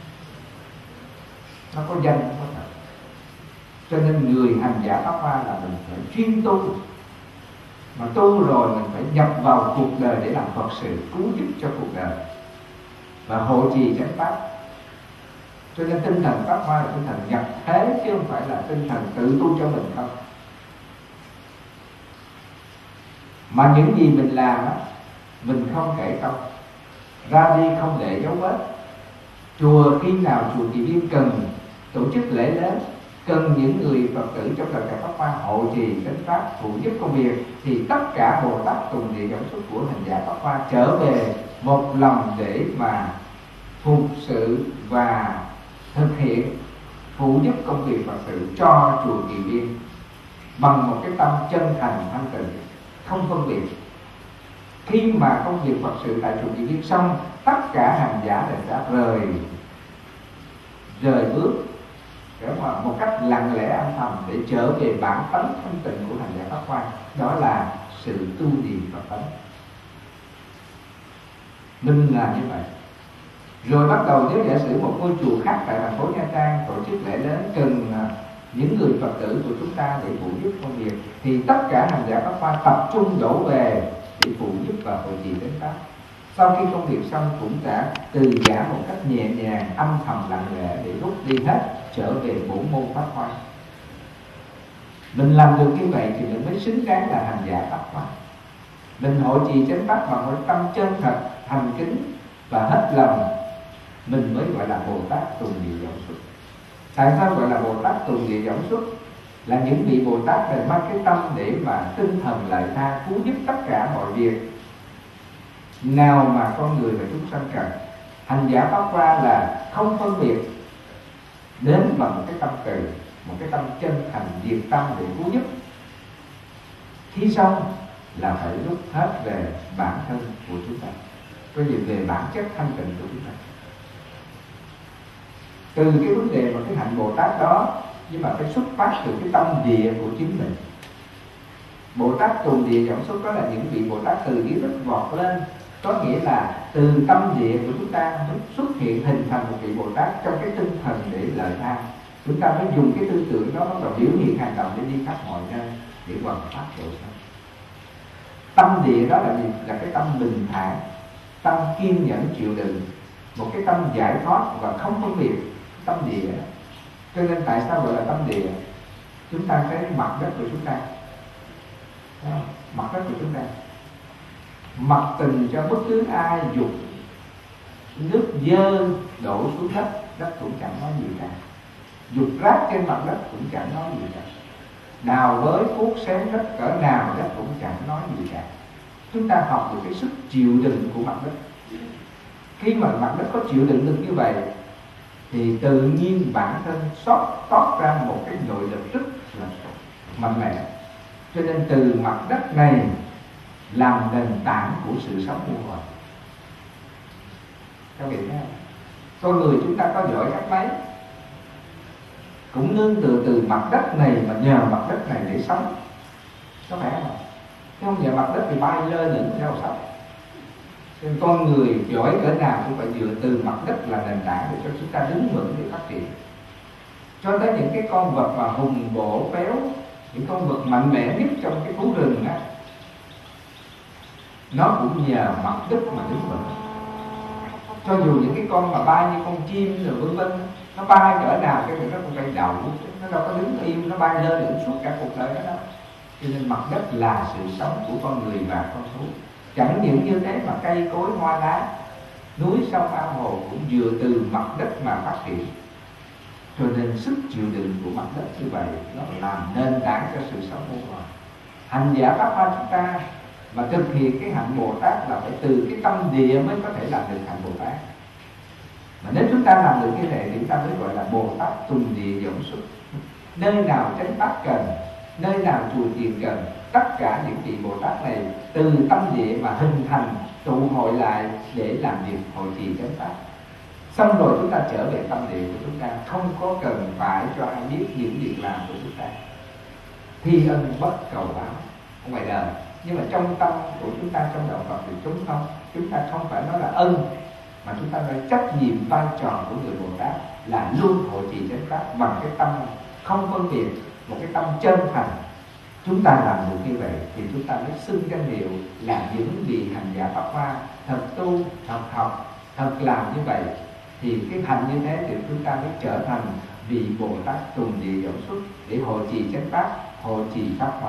Nó có danh không có thật. Cho nên người hành giả Pháp Hoa là mình phải chuyên tu, mà tu rồi mình phải nhập vào cuộc đời để làm Phật sự, cứu giúp cho cuộc đời và hộ trì chánh pháp. Cho nên tinh thần Pháp Hoa là tinh thần nhập thế, chứ không phải là tinh thần tự tu cho mình không. Mà những gì mình làm á, mình không kể công, ra đi không để dấu vết. Chùa khi nào chùa Kỳ Viên cần tổ chức lễ lớn, cần những người Phật tử trong đạo tràng Pháp Hoa hộ trì chánh pháp, phụ giúp công việc, thì tất cả Bồ Tát tùng địa dẫn xuất của hành giả Pháp Hoa trở về một lòng để mà phục sự và thực hiện phụ giúp công việc Phật sự cho chùa Kỳ Viên bằng một cái tâm chân thành thanh tịnh, không phân biệt. Khi mà công việc Phật sự tại chùa Kỳ Viên xong, tất cả hành giả đều đã rời rời bước một cách lặng lẽ âm thầm để trở về bản tánh thanh tịnh của hành giả Pháp Hoa. Đó là sự tu điền Phật tánh. Mình là như vậy. Rồi bắt đầu nếu giả sử một ngôi chùa khác tại thành phố Nha Trang tổ chức lễ lớn, cần những người Phật tử của chúng ta để phụ giúp công việc, thì tất cả hành giả Pháp Hoa tập trung đổ về để phụ giúp và hội trì chánh pháp. Sau khi công việc xong cũng đã từ giả một cách nhẹ nhàng, âm thầm lặng lẽ để rút đi hết, trở về bổn môn Pháp Hoa. Mình làm được như vậy thì mình mới xứng đáng là hành giả Pháp Hoa. Mình hội trì chánh pháp bằng một tâm chân thật, thành kính và hết lòng, mình mới gọi là Bồ Tát tùng địa dẫn xuất. Tại sao gọi là Bồ Tát tùng địa dẫn xuất? Là những vị Bồ Tát này mang cái tâm để mà tinh thần lợi tha, cứu giúp tất cả mọi việc nào mà con người và chúng sanh cần. Hành giả Pháp Hoa là không phân biệt, đến bằng một cái tâm từ, một cái tâm chân thành diệt tâm để cứu giúp. Khi xong là phải rút hết về bản thân của chúng ta, có gì về bản chất thanh tịnh của chúng ta. Từ cái vấn đề mà cái hạnh Bồ Tát đó, nhưng mà phải xuất phát từ cái tâm địa của chính mình. Bồ Tát tùng địa dẫn xuất đó là những vị Bồ Tát từ dưới đất vọt lên, có nghĩa là từ tâm địa của chúng ta mới xuất hiện hình thành một vị Bồ Tát trong cái tinh thần để lợi tha. Chúng ta mới dùng cái tư tưởng đó và biểu hiện hành động để đi khắp mọi nơi để hoàn pháp độ sanh. Tâm địa đó là gì? Là cái tâm bình thản, tâm kiên nhẫn chịu đựng, một cái tâm giải thoát và không phân biệt. Tâm địa, cho nên tại sao gọi là tâm địa? Chúng ta thấy mặt đất của chúng ta, mặt đất của chúng ta mặc tình cho bất cứ ai dục nước dơ đổ xuống đất, đất cũng chẳng nói gì cả. Dục rác trên mặt đất cũng chẳng nói gì cả. Đào bới cuốc xén đất cỡ nào đất cũng chẳng nói gì cả. Chúng ta học được cái sức chịu đựng của mặt đất. Khi mà mặt đất có chịu đựng được như vậy thì tự nhiên bản thân xót tót ra một cái nội lực rất là mạnh mẽ. Cho nên từ mặt đất này làm nền tảng của sự sống muôn loài. Các vị thấy không? Con người chúng ta có giỏi cách mấy cũng nương tựa từ mặt đất này, mà nhờ mặt đất này để sống, có phải không? Chứ không nhờ mặt đất thì bay lên đỉnh theo sống. Nên con người giỏi cỡ nào cũng phải dựa từ mặt đất là nền tảng để cho chúng ta đứng vững để phát triển. Cho tới những cái con vật mà hùng bổ béo, những con vật mạnh mẽ nhất trong cái thú rừng á, nó cũng nhờ mặt đất mà đứng vững. Cho dù những cái con mà bay như con chim rồi vân vân, nó bay cỡ nào cái nó cũng phải đầu, nó đâu có đứng im, nó bay lên đứng suốt cả cuộc đời đó đâu. Cho nên mặt đất là sự sống của con người và con thú. Chẳng những như thế mà cây cối hoa lá, núi sông ao hồ cũng dựa từ mặt đất mà phát triển. Cho nên sức chịu đựng của mặt đất như vậy nó làm nền tảng cho sự sống muôn loài. Hành giả Pháp Hoa chúng ta mà thực hiện cái hạnh Bồ Tát là phải từ cái tâm địa mới có thể làm được hạnh Bồ Tát. Mà nếu chúng ta làm được như thế thì chúng ta mới gọi là Bồ Tát tùng địa dõng xuất. Nơi nào chánh pháp cần, nơi nào chùa chiền cần, tất cả những vị Bồ Tát này từ tâm địa mà hình thành, tụ hội lại để làm việc hội trì chánh pháp. Xong rồi chúng ta trở về tâm địa của chúng ta, không có cần phải cho ai biết những việc làm của chúng ta. Thi ân bất cầu báo ở ngoài đời, nhưng mà trong tâm của chúng ta, trong đạo Phật thì chúng không, chúng ta không phải nói là ân, mà chúng ta nói trách nhiệm vai trò của người Bồ Tát là luôn hội trì chánh pháp bằng cái tâm không phân biệt, một cái tâm chân thành. Chúng ta làm được như vậy thì chúng ta mới xưng danh hiệu là những vị hành giả Pháp Hoa thật tu, thật học, thật làm như vậy. Thì cái hành như thế thì chúng ta mới trở thành vị Bồ Tát tùng địa dõng xuất để hộ trì chánh pháp, hộ trì Pháp Hoa.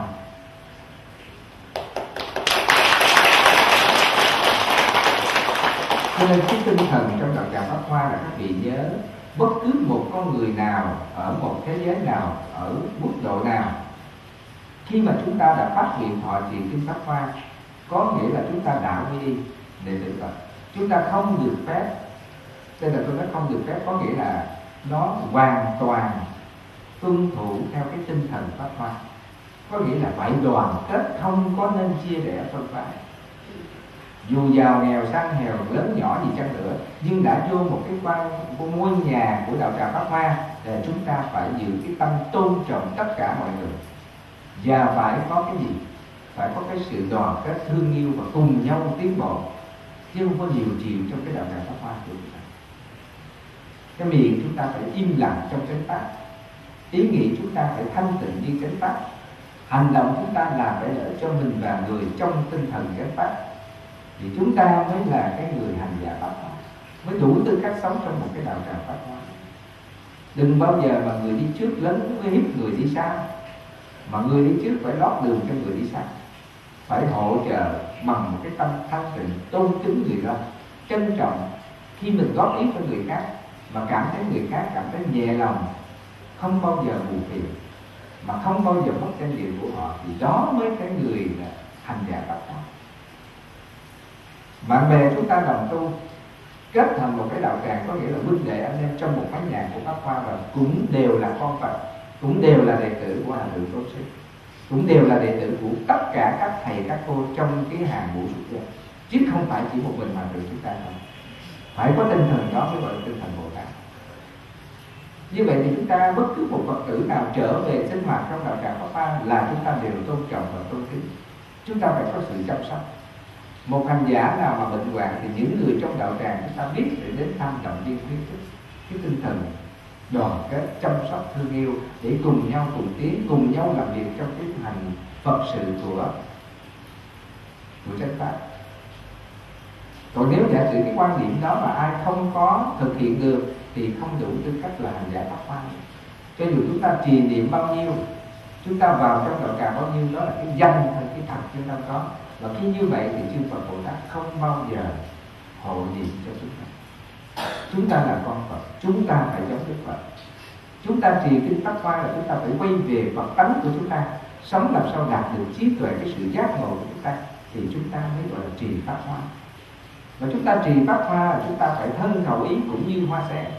Cho nên cái tinh thần trong đạo tràng Pháp Hoa là các vị nhớ, bất cứ một con người nào ở một thế giới nào, ở mức độ nào, khi mà chúng ta đã phát hiện thọ trì kinh Pháp Hoa, có nghĩa là chúng ta đạo đi để tự Phật. Chúng ta không được phép, đây là tôi nói không được phép, có nghĩa là nó hoàn toàn tuân thủ theo cái tinh thần Pháp Hoa. Có nghĩa là phải đoàn kết, không có nên chia rẽ phân phái. Dù giàu nghèo sang hèo lớn nhỏ gì chăng nữa, nhưng đã vô một cái quan một ngôi nhà của đạo tràng Pháp Hoa là chúng ta phải giữ cái tâm tôn trọng tất cả mọi người. Và phải có cái gì? Phải có cái sự đoàn kết thương yêu và cùng nhau tiến bộ, chứ không có nhiều chiều trong cái đạo tràng Pháp Hoa của chúng ta. Cái miệng chúng ta phải im lặng trong chánh pháp, ý nghĩ chúng ta phải thanh tịnh như chánh pháp, hành động chúng ta làm để lợi cho mình và người trong tinh thần chánh pháp, thì chúng ta mới là cái người hành giả Pháp Hoa, mới đủ tư cách sống trong một cái đạo tràng Pháp Hoa. Đừng bao giờ mà người đi trước lấn với hiếp người đi sau, mà người đi trước phải lót đường cho người đi sau, phải hỗ trợ bằng một cái tâm thanh tịnh, tôn kính người đó, trân trọng. Khi mình góp ý cho người khác mà cảm thấy người khác cảm thấy nhẹ lòng, không bao giờ buồn phiền, mà không bao giờ mất danh dự của họ, thì đó mới cái người là hành giả Pháp Hoa. Bạn bè chúng ta đồng tu, kết thành một cái đạo tràng, có nghĩa là huynh đệ anh em trong một mái nhà của Pháp Hoa, và cũng đều là con Phật, cũng đều là đệ tử của Hàng Thượng Tôn Sư, cũng đều là đệ tử của tất cả các thầy các cô trong cái hàng ngũ xuất gia, chứ không phải chỉ một mình Hòa Thượng chúng ta thôi. Phải có tinh thần đó mới gọi là tinh thần Bồ Tát. Như vậy thì chúng ta bất cứ một Phật tử nào trở về sinh hoạt trong đạo tràng Pháp Hoa là chúng ta đều tôn trọng và tôn kính. Chúng ta phải có sự chăm sóc. Một hành giả nào mà bệnh hoạn thì những người trong đạo tràng chúng ta biết để đến thăm, động viên, khuyến khích cái tinh thần đoàn kết, chăm sóc, thương yêu để cùng nhau cùng tiến, cùng nhau làm việc trong cái hành Phật sự của của chánh pháp. Còn nếu giả sử cái quan điểm đó mà ai không có thực hiện được thì không đủ tư cách là hành giả Pháp Hoa. Cho dù chúng ta trì niệm bao nhiêu, chúng ta vào trong đạo tràng bao nhiêu, đó là cái danh hay cái thật chúng ta có. Và khi như vậy thì chư Phật Bồ Tát không bao giờ hộ niệm cho chúng ta. Chúng ta là con Phật, chúng ta phải giống Đức Phật. Chúng ta trì kinh Pháp Hoa là chúng ta phải quay về Phật tánh của chúng ta, sống làm sao đạt được trí tuệ, cái sự giác ngộ của chúng ta, thì chúng ta mới gọi là trì Pháp Hoa. Và chúng ta trì Pháp Hoa là chúng ta phải thân khẩu ý cũng như hoa sen,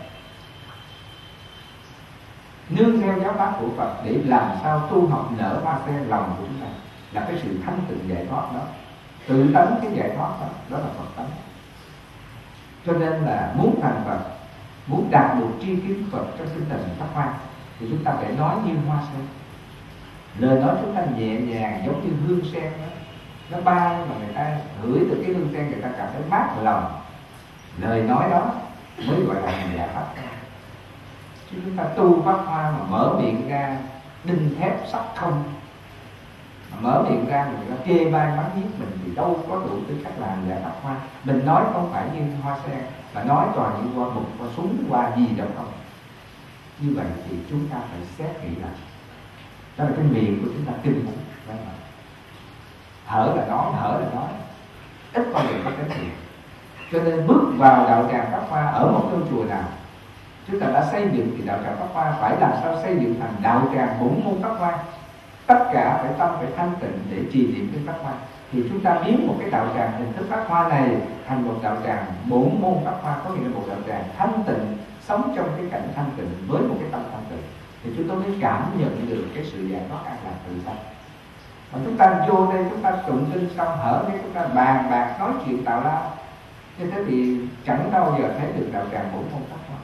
nương theo giáo pháp của Phật để làm sao tu học nở hoa sen lòng của chúng ta, là cái sự thanh tịnh giải thoát đó, tự tánh cái giải thoát đó, đó là Phật tánh. Cho nên là muốn thành Phật, muốn đạt được tri kiến Phật trong tinh thần Pháp Hoa thì chúng ta phải nói như hoa sen. Lời nói chúng ta nhẹ nhàng giống như hương sen đó, nó bay mà người ta hửi được cái hương sen, người ta cảm thấy mát lòng. Lời nói đó mới gọi là hành giả Pháp Hoa. Chứ chúng ta tu Pháp Hoa mà mở miệng ra đinh thép sắt không, mà mở miệng ra người ta chê bai mắng nhiếc mình thì đâu có đủ tư cách là hành giả Pháp Hoa. Mình nói không phải như hoa sen, mà nói toàn như qua bục, qua súng, qua gì đâu không. Như vậy thì chúng ta phải xét nghĩ lại. Đó là cái miệng của chúng ta kinh khủng. Hở là nói, hở là nói, ít bao giờ có cái miệng. Cho nên bước vào đạo tràng Pháp Hoa ở một ngôi chùa nào, chúng ta đã xây dựng thì đạo tràng Pháp Hoa phải làm sao xây dựng thành đạo tràng bổn môn Pháp Hoa. Tất cả phải tâm, phải thanh tịnh để trì niệm cái Pháp Hoa. Thì chúng ta biến một cái đạo tràng hình thức Pháp Hoa này thành một đạo tràng bổn môn Pháp Hoa, có nghĩa là một đạo tràng thanh tịnh, sống trong cái cảnh thanh tịnh với một cái tâm thanh tịnh, thì chúng tôi mới cảm nhận được cái sự giải thoát an lạc tự sanh. Mà chúng ta vô đây, chúng ta tụng kinh xong hở cái chúng ta bàn bạc nói chuyện tạo lao, như thế thì chẳng bao giờ thấy được đạo tràng bổn môn Pháp Hoa.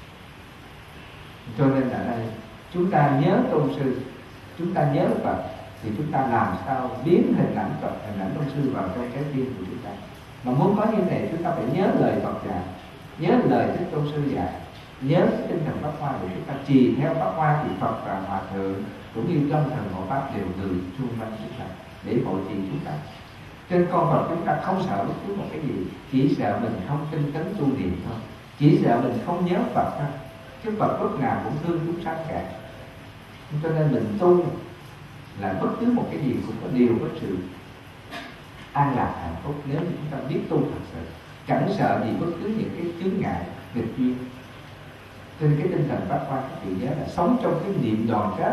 Cho nên ở đây chúng ta nhớ tôn sư, chúng ta nhớ Phật, thì chúng ta làm sao biến hình ảnh Phật, hình ảnh tôn sư vào trong trái tim của chúng ta. Mà muốn có như này, chúng ta phải nhớ lời Phật dạy, nhớ lời Đức Tôn Sư dạy, nhớ cái tinh thần Pháp Hoa để chúng ta trì theo Pháp Hoa, thì Phật và Hòa Thượng cũng như Long Thần Hộ Pháp đều ngự chung quanh chúng ta để hộ trì chúng ta. Trên con Phật chúng ta không sợ bất cứ một cái gì, chỉ sợ mình không tinh tấn tu niệm thôi, chỉ sợ mình không nhớ Phật thôi. Chứ Phật lúc nào cũng thương chúng sanh cả. Cho nên mình tu là bất cứ một cái gì cũng có đều có sự an lạc hạnh phúc nếu chúng ta biết tu thật sự, chẳng sợ gì bất cứ những cái chướng ngại nghịch duyên. Trên cái tinh thần Pháp Hoa các vị nhớ là sống trong cái niệm đoàn kết,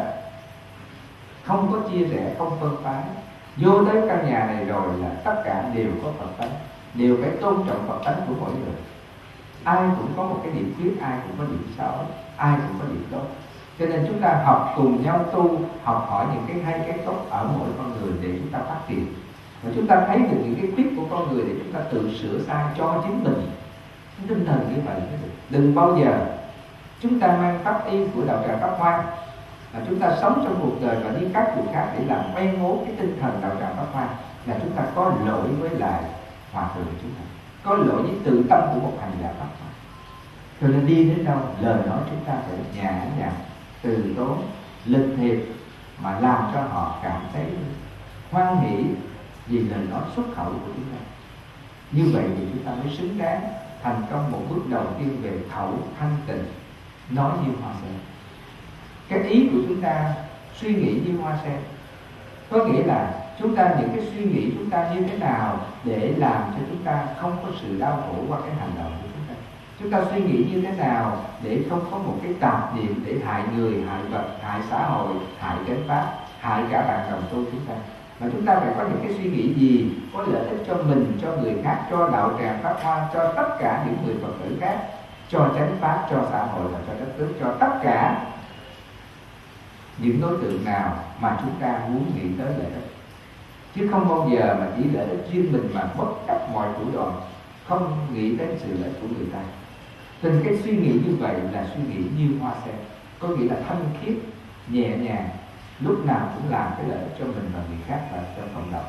không có chia rẽ, không phân phái. Vô tới căn nhà này rồi là tất cả đều có Phật tánh, đều phải tôn trọng Phật tánh của mỗi người. Ai cũng có một cái điểm khuyết, ai cũng có điểm xấu, ai cũng có điểm tốt. Cho nên chúng ta học cùng nhau tu, học hỏi những cái hay cái tốt ở mỗi con người để chúng ta phát triển. Và chúng ta thấy được những cái khuyết của con người để chúng ta tự sửa sai cho chính mình. Tinh thần như vậy, đừng bao giờ chúng ta mang pháp y của đạo tràng Pháp Hoa là chúng ta sống trong cuộc đời và đi các cuộc khác để làm quen ngố cái tinh thần đạo tràng Pháp Hoa, là chúng ta có lỗi với lại Hòa Thượng chúng ta, có lỗi với tự tâm của một hành giả Pháp Hoa. Cho nên đi đến đâu lời nói chúng ta phải nhã nhặn, từ tốn, lịch thiệp, mà làm cho họ cảm thấy hoan hỷ vì lời nói xuất khẩu của chúng ta. Như vậy thì chúng ta mới xứng đáng thành công một bước đầu tiên về khẩu thanh tịnh, nói như hoa sen. Cái ý của chúng ta suy nghĩ như hoa sen, có nghĩa là chúng ta những cái suy nghĩ chúng ta như thế nào để làm cho chúng ta không có sự đau khổ qua cái hành động của chúng ta. Chúng ta suy nghĩ như thế nào để không có một cái tạp niệm để hại người, hại vật, hại xã hội, hại chánh pháp, hại cả bạn đồng tu chúng ta. mà chúng ta phải có những cái suy nghĩ gì có lợi ích cho mình, cho người khác, cho đạo tràng Pháp Hoa, cho tất cả những người Phật tử khác, cho chánh pháp, cho xã hội và cho đất nước, cho tất cả những đối tượng nào mà chúng ta muốn nghĩ tới lợi ích, chứ không bao giờ mà chỉ lợi ích riêng mình mà bất chấp mọi thủ đoạn, không nghĩ đến sự lợi ích của người ta. Từng cái suy nghĩ như vậy là suy nghĩ như hoa sen, có nghĩa là thanh khiết, nhẹ nhàng, lúc nào cũng làm cái lợi ích cho mình và người khác và cho cộng đồng.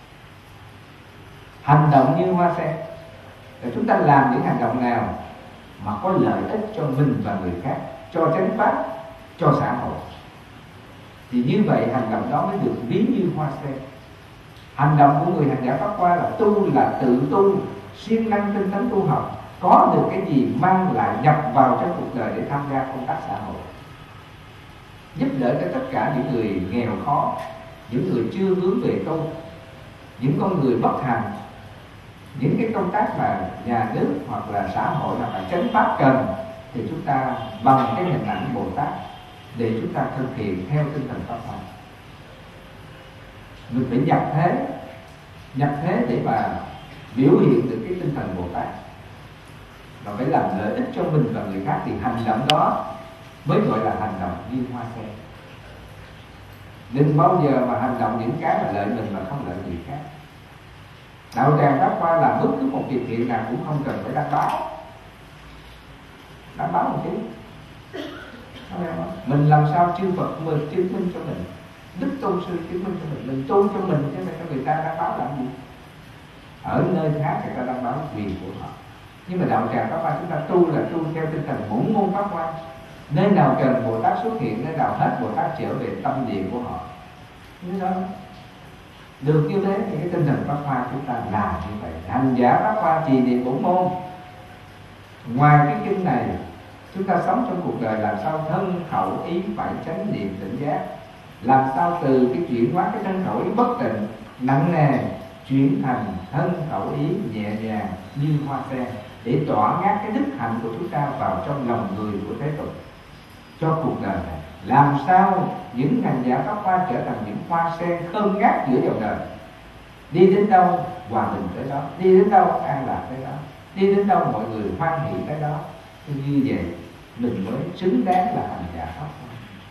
Hành động như hoa sen là chúng ta làm những hành động nào mà có lợi ích cho mình và người khác, cho chánh pháp, cho xã hội, thì như vậy hành động đó mới được ví như hoa sen. Hành động của người hành giả Pháp Hoa là tu, là tự tu, siêng năng tinh tấn tu học, có được cái gì mang lại nhập vào trong cuộc đời để tham gia công tác xã hội, giúp đỡ cho tất cả những người nghèo khó, những người chưa hướng về tu, những con người bất hạnh, những cái công tác mà nhà nước hoặc là xã hội hoặc là chánh pháp cần, thì chúng ta bằng cái hình ảnh Bồ Tát để chúng ta thực hiện theo tinh thần Pháp Hoa. Mình phải nhập thế, nhập thế để mà biểu hiện được cái tinh thần Bồ Tát, và phải làm lợi ích cho mình và người khác, thì hành động đó mới gọi là hành động như hoa sen. Đừng bao giờ mà hành động những cái mà lợi mình mà không lợi người khác. Đạo tràng Pháp Hoa làm bất cứ một việc thiện nào cũng không cần phải đăng báo, đăng báo một tí. Mình làm sao chư Phật mình chứng minh cho mình, Đức Tôn Sư chứng minh cho mình, mình tu cho mình chứ không cho người ta đăng báo làm gì. Ở nơi khác người ta đăng báo quyền của họ, nhưng mà đạo tràng Pháp Hoa chúng ta tu là tu theo tinh thần bổn môn Pháp Hoa. Nơi nào cần Bồ Tát xuất hiện, nơi nào hết Bồ Tát trở về tâm địa của họ. Như đó được như thế thì cái tinh thần Pháp Hoa chúng ta làm như vậy. Hành giả Pháp Hoa trì niệm bổn môn. Ngoài cái kinh này, chúng ta sống trong cuộc đời làm sao thân khẩu ý phải chánh niệm tỉnh giác, làm sao từ cái chuyển hóa cái thân khẩu ý bất tịnh nặng nề chuyển thành thân khẩu ý nhẹ nhàng như hoa sen, để tỏa ngát cái đức hạnh của chúng ta vào trong lòng người của thế tục cho cuộc đời này. Làm sao những hành giả Pháp Hoa trở thành những hoa sen thơm ngát giữa dòng đời, đi đến đâu hòa bình tới đó, đi đến đâu an lạc tới đó, đi đến đâu mọi người hoan hỷ tới đó. Như vậy mình mới xứng đáng là hành giả Pháp Hoa.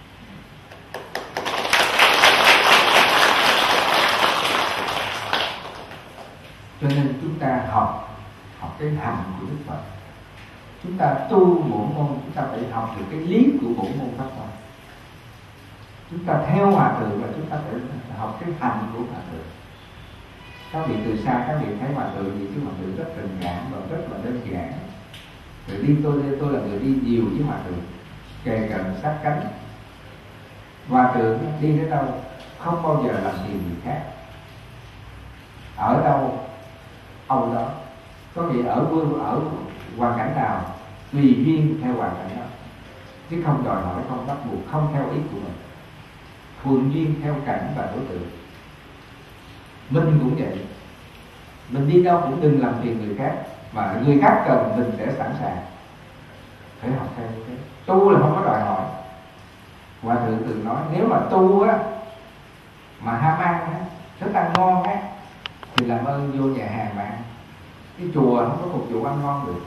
Cho nên chúng ta học học cái hành của Đức Phật, chúng ta tu bổn môn, chúng ta phải học được cái lý của bổn môn Pháp Hoa. Chúng ta theo hòa thượng và chúng ta phải học cái hành của hòa thượng. Các vị từ xa các vị thấy hòa thượng gì chứ hòa thượng rất tình cảm và rất là đơn giản. Rồi đi tôi tôi là người đi nhiều với hòa thượng, kề cận sát cánh. Hòa thượng đi đến đâu không bao giờ làm phiền người khác, ở đâu Âu đó, có nghĩa ở vương ở hoàn cảnh nào tùy duyên theo hoàn cảnh đó, chứ không đòi hỏi, không bắt buộc, không theo ý của mình, thuận duyên theo cảnh và đối tượng. Mình cũng vậy, mình đi đâu cũng đừng làm phiền người khác, mà người khác cần mình sẽ sẵn sàng. Phải học theo như thế. Tu là không có đòi hỏi. Hòa thượng từng nói nếu mà tu á mà ham ăn á, thức ăn ngon á, thì làm ơn vô nhà hàng mà ăn. Cái chùa không có phục vụ ăn ngon được.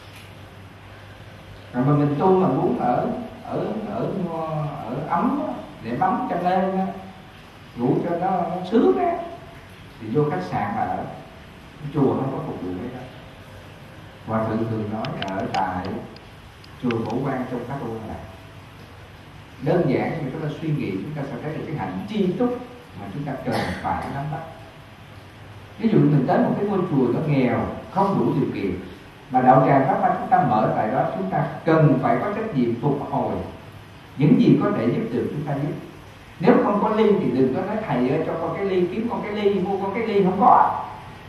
Rồi mà mình tu mà muốn ở ở ở ở ấm á, để bấm cho lên á, ngủ cho nó, nó sướng á, thì vô khách sạn mà ở. Cái chùa không có phục vụ đấy đó. Hòa thượng thường nói ở tại chùa Phổ Quang trong Pháp Luân này. Đơn giản nhưng mà chúng ta suy nghĩ, chúng ta sẽ thấy được cái hạnh chi túc mà chúng ta cần phải nắm bắt. Ví dụ mình tới một cái ngôi chùa nó nghèo, không đủ điều kiện, mà đạo tràng Pháp Hoa chúng ta mở tại đó, chúng ta cần phải có trách nhiệm phục hồi những gì có thể giúp được chúng ta giúp. Nếu không có ly thì đừng có nói thầy ơi cho con cái ly, kiếm con cái ly, mua con cái ly, không có.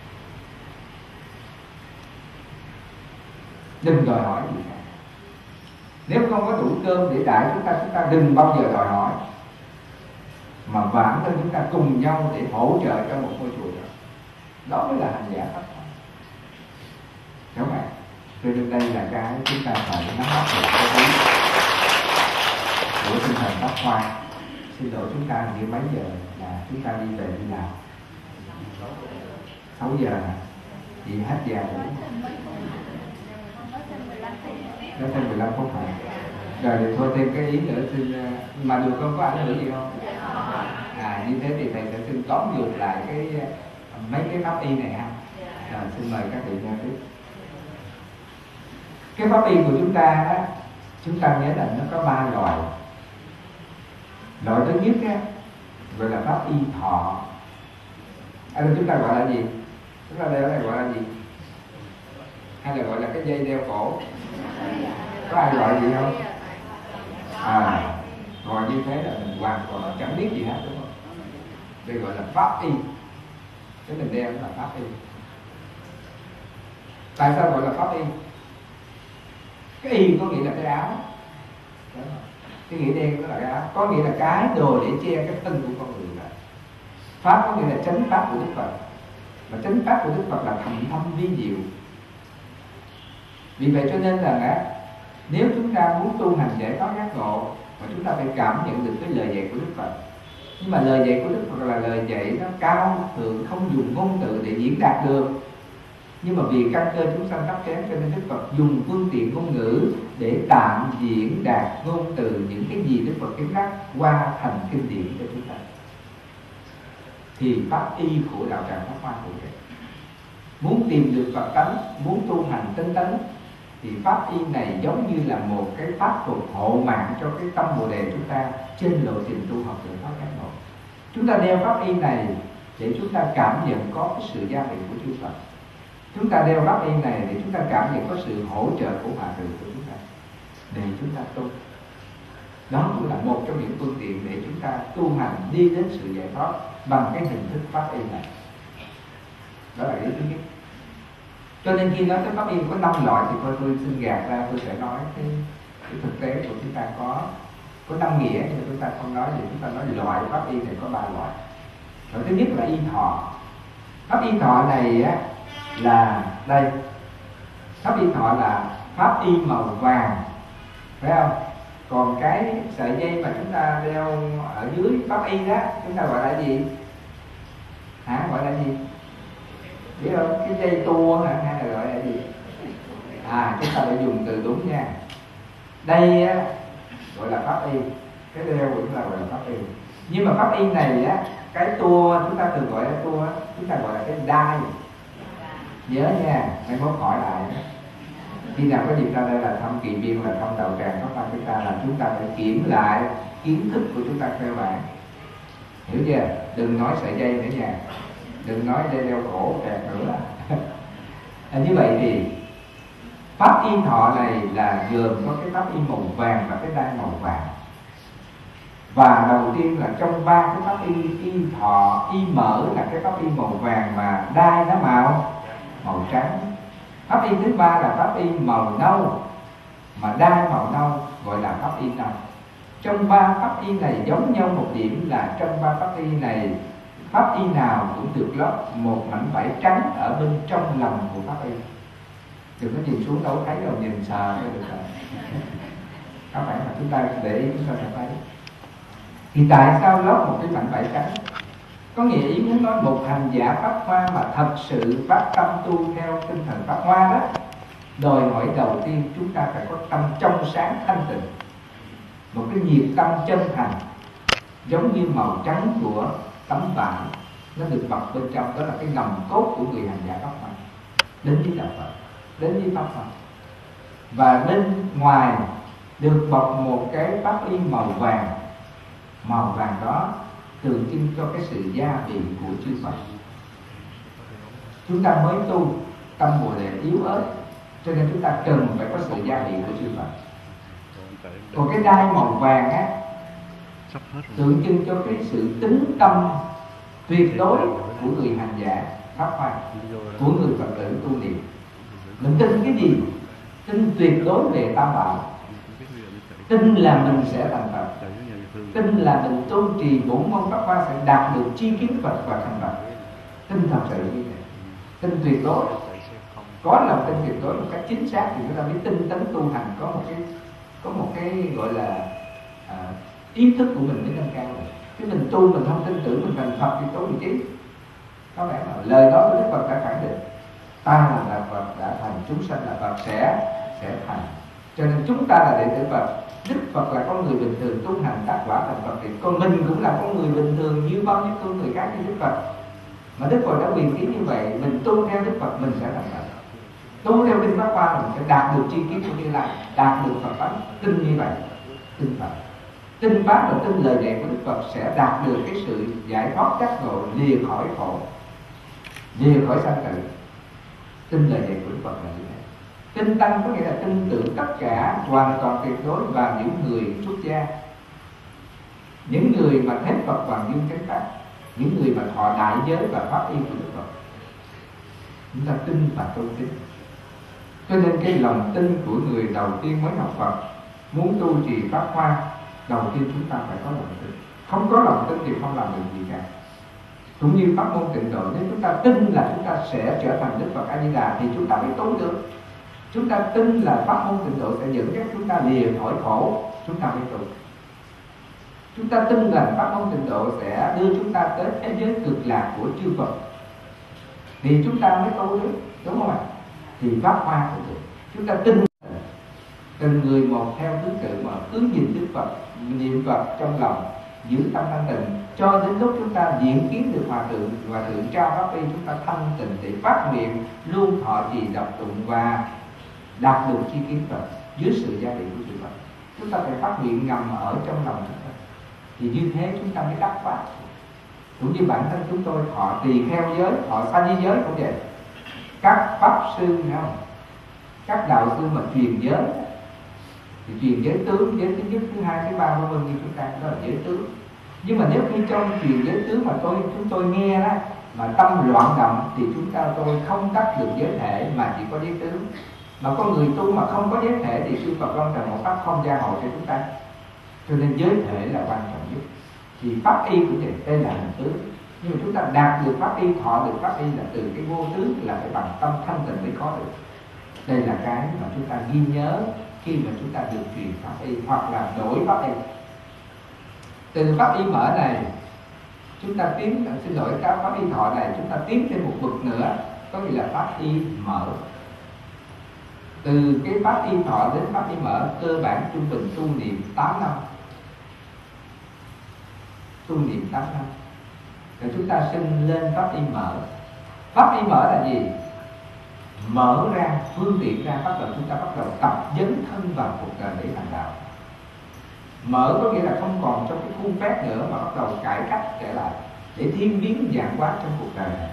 Đừng đòi hỏi gì cả. Nếu không có đủ cơm để đãi chúng ta, chúng ta đừng bao giờ đòi hỏi, mà bản thân chúng ta cùng nhau để hỗ trợ cho một ngôi chùa đó. Đó mới là hành giả Pháp Hoa. Đúng không ạ? Cho nên đây là cái chúng ta phải nắm bắt được cái ý của tinh thần Pháp Hoa. xin lỗi chúng ta như mấy giờ là chúng ta đi về đi làm? sáu giờ hả? Thì hết giờ rồi. Nó thêm mười lăm phút hả? Rồi thì thôi thêm cái ý nữa xin, mà được không, có ảnh hưởng gì không? À như thế thì thầy sẽ xin tóm lược lại cái mấy cái pháp y này ha. Rồi xin mời các vị nghe tiếp. Cái pháp y của chúng ta á, chúng ta nhớ là nó có ba loại. Loại thứ nhất á, gọi là pháp y thọ. Ở đây chúng ta gọi là gì? Chúng ta đeo này gọi là gì? Hay là gọi là cái dây đeo cổ? Có ai gọi gì không? À, gọi như thế là mình hoàn toàn chẳng biết gì hết, đúng không? Đây gọi là pháp y. Cái mình đeo là pháp y. Tại sao gọi là pháp y? Cái y có nghĩa là cái áo. Đó. Cái nghĩa đen đó là cái áo, có nghĩa là cái đồ để che cái thân của con người lại. Pháp có nghĩa là chánh pháp của Đức Phật. Mà chánh pháp của Đức Phật là thầm thâm vi diệu. Vì vậy cho nên là nếu chúng ta muốn tu hành giải thoát giác ngộ, mà chúng ta phải cảm nhận được cái lời dạy của Đức Phật. Nhưng mà lời dạy của Đức Phật là lời dạy nó cao thượng, không dùng ngôn từ để diễn đạt được. Nhưng mà vì căn cơ chúng sanh thấp kém cho nên Đức Phật dùng phương tiện ngôn ngữ để tạm diễn đạt ngôn từ những cái gì Đức Phật kiến đắc qua thành kinh điển cho chúng ta. Thì pháp y của đạo tràng Pháp Hoa cũng vậy. Muốn tìm được Phật tánh, muốn tu hành tinh tấn, thì pháp y này giống như là một cái pháp thuật hộ mạng cho cái tâm Bồ Đề chúng ta trên lộ trình tu học giải thoát giác ngộ. Chúng ta đeo pháp y này để chúng ta cảm nhận có cái sự gia vị của chư Phật. Chúng ta đeo pháp y này để chúng ta cảm nhận có sự hỗ trợ của Hòa Thượng của chúng ta để chúng ta tu. Đó cũng là một trong những phương tiện để chúng ta tu hành đi đến sự giải thoát bằng cái hình thức pháp y này. Đó là ý thứ nhất. Cho nên khi nói tới pháp y có năm loại thì tôi, tôi xin gạt ra, tôi sẽ nói cái, cái thực tế của chúng ta có có năm nghĩa, nhưng mà chúng ta không nói gì, chúng ta nói loại pháp y này có ba loại. Loại thứ nhất là y thọ. Pháp y thọ này á, là đây, pháp y thọ là pháp y màu vàng, phải không? Còn cái sợi dây mà chúng ta đeo ở dưới pháp y đó, chúng ta gọi là gì? Hả? Gọi là gì? Biết không? Cái dây tua hả? Hay là gọi là gì? À, chúng ta phải dùng từ đúng nha. Đây á, gọi là pháp y. Cái đeo cũng là gọi là pháp y. Nhưng mà pháp y này á, cái tua chúng ta thường gọi là tua, chúng ta gọi là cái đai. Nhớ nha, mai mốt hỏi lại. Khi nào có dịp ra đây là thăm kỳ viên, là thăm đạo tràng Pháp Hoa chúng ta, là chúng ta phải kiểm lại kiến thức của chúng ta cơ bản. Hiểu chưa? Đừng nói sợi dây nữa nha, đừng nói dây đeo cổ kẹt nữa. À, như vậy thì pháp y thọ này là gồm có cái pháp y màu vàng và cái đai màu vàng. Và đầu tiên là trong ba cái pháp y, y thọ, y mở là cái pháp y màu vàng mà đai nó màu màu trắng. Pháp y thứ ba là pháp y màu nâu mà đai màu nâu, gọi là pháp y nâu. Trong ba pháp y này giống nhau một điểm là trong ba pháp y này, pháp y nào cũng được lót một mảnh vải trắng ở bên trong lòng của pháp y. Đừng có nhìn xuống đâu thấy đâu, nhìn sờ mới được rồi. Không phải mà chúng ta để ý chúng ta sẽ thấy. Thì tại sao lót một cái mảnh vải trắng? Có nghĩa ý muốn nói một hành giả Pháp Hoa mà thật sự phát tâm tu theo tinh thần Pháp Hoa đó, đòi hỏi đầu tiên chúng ta phải có tâm trong sáng thanh tịnh, một cái nhiệt tâm chân thành, giống như màu trắng của tấm vải nó được bọc bên trong, đó là cái nòng cốt của người hành giả Pháp Hoa đến với đạo Phật, đến với Pháp Phật. Và bên ngoài được bọc một cái pháp y màu vàng. Màu vàng đó tượng trưng cho cái sự gia vị của chư Phật. Chúng ta mới tu, tâm Bồ Đề yếu ớt, cho nên chúng ta cần phải có sự gia vị của chư Phật. Còn cái đai màu vàng á, tượng trưng cho cái sự tính tâm tuyệt đối của người hành giả Pháp Hoa, của người Phật tử tu niệm. Mình tin cái gì? Tin tuyệt đối về Tam Bảo, tin là mình sẽ thành Phật, tin là mình tu trì bổn môn Pháp Hoa sẽ đạt được chi kiến Phật và thành Phật. Tin thật sự như vậy, tin tuyệt đối. Có lòng tin tuyệt đối một cách chính xác thì chúng ta mới tin tấn tu hành, có một cái có một cái gọi là à, ý thức của mình mới nâng cao được. Chứ mình tu mình không tin tưởng mình thành Phật thì tu làm chi? Có lẽ mà lời nói của Đức Phật đã khẳng định ta là, là Phật đã thành, chúng sanh là Phật sẽ sẽ thành. Cho nên chúng ta là đệ tử Phật. Đức Phật là con người bình thường tu hành tác quả thành Phật, thì con mình cũng là con người bình thường như bao nhiêu con người khác như Đức Phật. Mà Đức Phật đã quyền kiến như vậy, mình tu theo Đức Phật mình sẽ thành Phật. Tu theo Kinh Pháp Hoa mình sẽ đạt được chi kiến của Như Lai, đạt được Phật pháp. Tin như vậy, tin Phật, tin Pháp và tin lời dạy của Đức Phật sẽ đạt được cái sự giải thoát giác ngộ, lìa khỏi khổ, lìa khỏi sanh tử. Tin lời dạy của Đức Phật là như thế. Tin tăng có nghĩa là tin tưởng tất cả hoàn toàn tuyệt đối vào những người xuất gia, những người mà thấy Phật Hoàng Dương chánh pháp, những người mà thọ đại giới và pháp y của Đức Phật. Chúng ta tin và tôn kính. Cho nên cái lòng tin của người đầu tiên mới học Phật, muốn tu trì Pháp Hoa, đầu tiên chúng ta phải có lòng tin. Không có lòng tin thì không làm được gì cả. Cũng như pháp môn Tịnh Độ, nếu chúng ta tin là chúng ta sẽ trở thành Đức Phật A Di Đà thì chúng ta mới tu được. Chúng ta tin là pháp môn Tịnh Độ sẽ dẫn dắt chúng ta lìa khỏi khổ, chúng ta mới tu. Chúng ta tin rằng pháp môn Tịnh Độ sẽ đưa chúng ta tới thế giới cực lạc của chư Phật thì chúng ta mới tu được, đúng không ạ? Thì Pháp Hoa cũng được. Chúng ta tin từng người một theo thứ tự mà cứ nhìn Đức Phật, niệm Phật trong lòng, giữ tâm thanh tịnh, cho đến lúc chúng ta diễn kiến được hòa thượng, hòa thượng trao pháp y, chúng ta thanh tịnh để phát nguyện luôn thọ trì đọc tụng và đạt được chi kiến Phật dưới sự gia định của chư Phật. Chúng ta phải phát nguyện ngầm ở trong lòng chúng ta, thì như thế chúng ta mới đắc pháp. Cũng như bản thân chúng tôi thọ tỳ kheo giới, thọ sa di giới cũng vậy. Các pháp sư nghe không? Các đạo sư mà truyền giới thì truyền giới tướng, giới thứ nhất, thứ hai, thứ ba vân vân như chúng ta, đó là giới tướng. Nhưng mà nếu khi trong truyền giới tướng mà tôi chúng tôi nghe đó mà tâm loạn động thì chúng ta tôi không đắc được giới thể mà chỉ có giới tướng. Mà con người tu mà không có giới thể thì sư Phật Long Trần một pháp không gia hộ cho chúng ta. Cho nên giới thể là quan trọng nhất. Thì pháp y cũng vậy, đây là hình tướng. Nhưng mà chúng ta đạt được pháp y, thọ được pháp y là từ cái vô tướng, là phải bằng tâm thanh tịnh mới có được. Đây là cái mà chúng ta ghi nhớ khi mà chúng ta được truyền pháp y hoặc là đổi pháp y. Từ pháp y mở này chúng ta tiến, xin lỗi, các pháp y thọ này chúng ta tiến thêm một bậc nữa, có nghĩa là pháp y mở. Từ cái pháp y thọ đến pháp y mở, cơ bản trung bình tu niệm tám năm. Tu niệm tám năm rồi chúng ta xin lên pháp y mở. Pháp y mở là gì? Mở ra, phương tiện ra, bắt đầu chúng ta bắt đầu tập dấn thân vào cuộc đời để hành đạo. Mở có nghĩa là không còn trong cái khuôn phép nữa, mà bắt đầu cải cách trở lại để thiên biến vạn hóa trong cuộc đời này.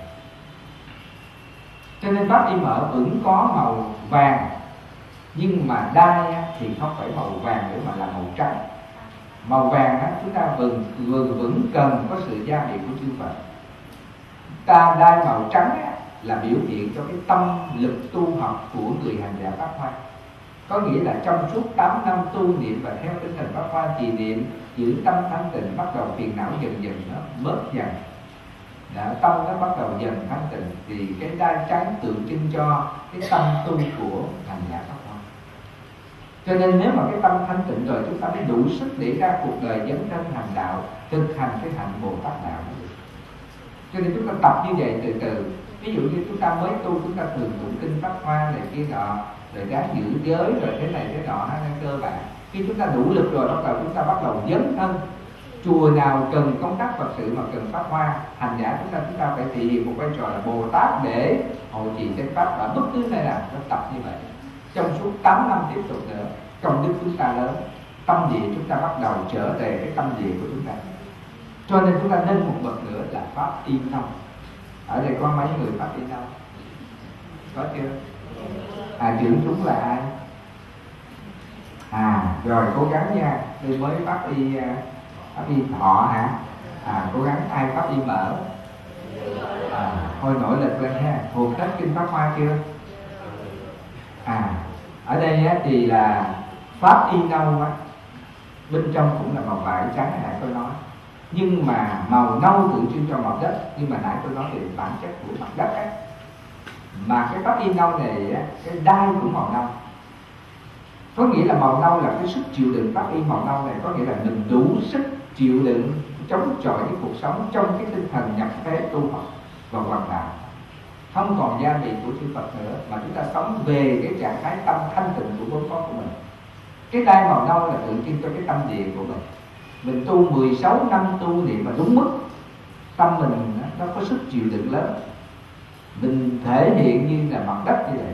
Cho nên pháp y mở vẫn có màu vàng, nhưng mà đai thì không phải màu vàng nữa mà là màu trắng. Màu vàng đó, chúng ta vẫn, vẫn, vẫn cần có sự gia bị của chư Phật. Ta đai màu trắng á, là biểu hiện cho cái tâm lực tu học của người hành giả Pháp Hoa. Có nghĩa là trong suốt tám năm tu niệm và theo tinh thần Pháp Hoa trì niệm, giữ tâm thanh tịnh, bắt đầu phiền não dần dần nó bớt dần. Đã, tâm nó bắt đầu dần thanh tịnh, thì cái đai trắng tượng trưng cho cái tâm tu của hành giả Pháp Hoa. Cho nên nếu mà cái tâm thanh tịnh rồi, chúng ta mới đủ sức để ra cuộc đời dấn thân hành đạo, thực hành cái hạnh Bồ Tát đạo. Cho nên chúng ta tập như vậy từ từ. Ví dụ như chúng ta mới tu, chúng ta thường tụng kinh Pháp Hoa này kia nọ, rồi ráng giữ giới, rồi thế này thế nọ, nó cơ bản. Khi chúng ta đủ lực rồi, bắt đầu chúng ta bắt đầu dấn thân. Chùa nào cần công tác Phật sự mà cần Pháp Hoa, hành giả chúng ta chúng ta phải thể hiện một vai trò là Bồ Tát để hộ trì chánh pháp. Và bất cứ nơi nào chúng ta tập như vậy trong suốt tám năm tiếp tục nữa, công đức chúng ta lớn, tâm địa chúng ta bắt đầu trở về cái tâm địa của chúng ta. Cho nên chúng ta nên một bậc nữa là pháp y thông. Ở đây có mấy người pháp y thông? Có chưa? À, trưởng chúng là ai? À, rồi cố gắng nha. Tôi mới pháp y pháp y thọ hả? À, cố gắng. Ai pháp y mở? À, thôi nổi lực lên ha. Thuộc hết kinh Pháp Hoa chưa? À, ở đây á, thì là pháp y nâu á, bên trong cũng là màu vải trắng nãy tôi nói, nhưng mà màu nâu tượng trưng cho màu đất. Nhưng mà nãy tôi nói về bản chất của mặt đất á, mà cái pháp y nâu này á, cái đai cũng màu nâu. Có nghĩa là màu nâu là cái sức chịu đựng. Pháp y màu nâu này có nghĩa là mình đủ sức chịu đựng chống chọi với cuộc sống trong cái tinh thần nhập thế tu học và hoàn đạo, không còn gia vị của chư Phật nữa, mà chúng ta sống về cái trạng thái tâm thanh tịnh của vốn có của mình. Cái đai màu nâu là tượng trưng cho cái tâm địa của mình. Mình tu mười sáu năm tu niệm mà đúng mức, tâm mình nó có sức chịu đựng lớn, mình thể hiện như là mặt đất như vậy.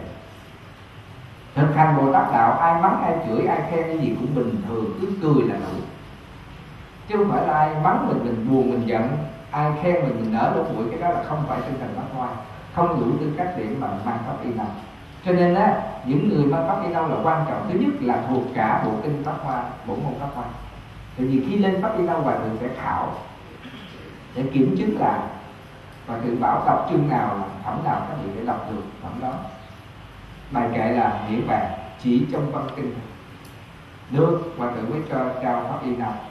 Thực hành Bồ Tát đạo, ai mắng ai chửi ai khen cái gì cũng bình thường, cứ cười là đủ, chứ không phải là ai mắng mình mình buồn mình giận, ai khen mình mình nở lỗ mũi. Cái đó là không phải tinh thần Pháp Hoa, không đủ tư cách để mà mang pháp y nâu. Cho nên á, những người mang pháp y nâu là quan trọng. Thứ nhất là thuộc cả bộ kinh Pháp Hoa, bộ môn Pháp Hoa. Tại vì khi lên pháp y nâu, Hòa thượng sẽ khảo để kiểm chứng là Hòa thượng bảo đọc chương nào, phẩm nào các vị phải đọc được phẩm đó. Bài kệ là nghĩa vàng, chỉ trong văn kinh được, Hòa thượng mới cho trao pháp y nâu.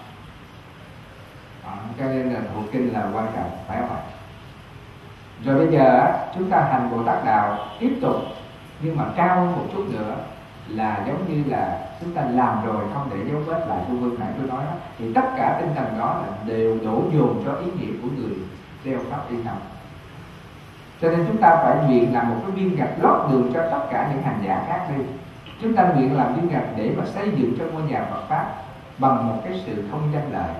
À, cho nên là thuộc kinh là quan trọng, phải không ạ? Rồi bây giờ chúng ta hành Bồ Tát đạo tiếp tục, nhưng mà cao hơn một chút nữa là giống như là chúng ta làm rồi không để dấu vết lại. Cô Vương nãy tôi nói đó, thì tất cả tinh thần đó là đều đổ dồn cho ý nghĩa của người đeo pháp y nâu. Cho nên chúng ta phải nguyện làm một cái viên gạch lót đường cho tất cả những hành giả khác đi. Chúng ta nguyện làm viên gạch để mà xây dựng cho ngôi nhà Phật pháp bằng một cái sự không danh lợi,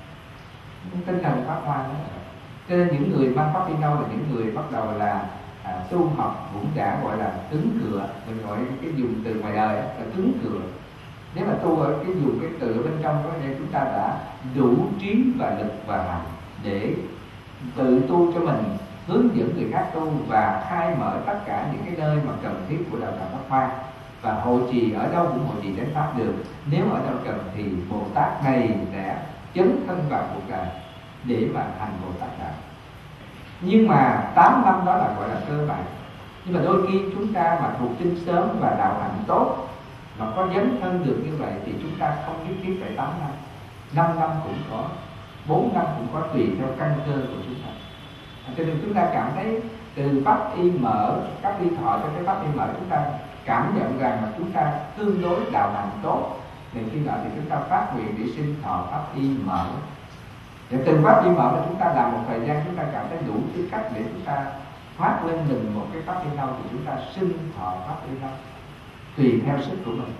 tinh thần Pháp Hoa đó. Cho nên những người mang pháp y nâu là những người bắt đầu là à, tu học cũng đã gọi là cứng cựa. Mình gọi cái dùng từ ngoài đời là cứng cựa. Nếu mà tu ở cái dùng cái từ ở bên trong đó, thì chúng ta đã đủ trí và lực và hành để tự tu cho mình, hướng dẫn người khác tu và khai mở tất cả những cái nơi mà cần thiết của đạo tràng Pháp Hoa. Và hội trì ở đâu cũng hội trì đến pháp được. Nếu ở đâu cần thì Bồ Tát này sẽ dấn thân vào cuộc đời để mà hành Bồ Tát đạo. Nhưng mà tám năm đó là gọi là cơ bản. Nhưng mà đôi khi chúng ta mà thuộc tinh sớm và đạo hạnh tốt mà có dấn thân được như vậy thì chúng ta không nhất thiết phải tám năm, năm năm cũng có, bốn năm cũng có, tùy theo căn cơ của chúng ta. Cho nên chúng ta cảm thấy từ pháp y mở, các y thọ cho cái pháp y mở, chúng ta cảm nhận rằng là chúng ta tương đối đạo hạnh tốt, nên khi đó thì chúng ta phát nguyện để xin thọ pháp y mở. Và từ pháp y mở mà chúng ta làm một thời gian, chúng ta cảm thấy đủ tư cách để chúng ta phát lên mình một cái pháp y nâu thì chúng ta xin thọ pháp y nâu tùy theo sức của mình.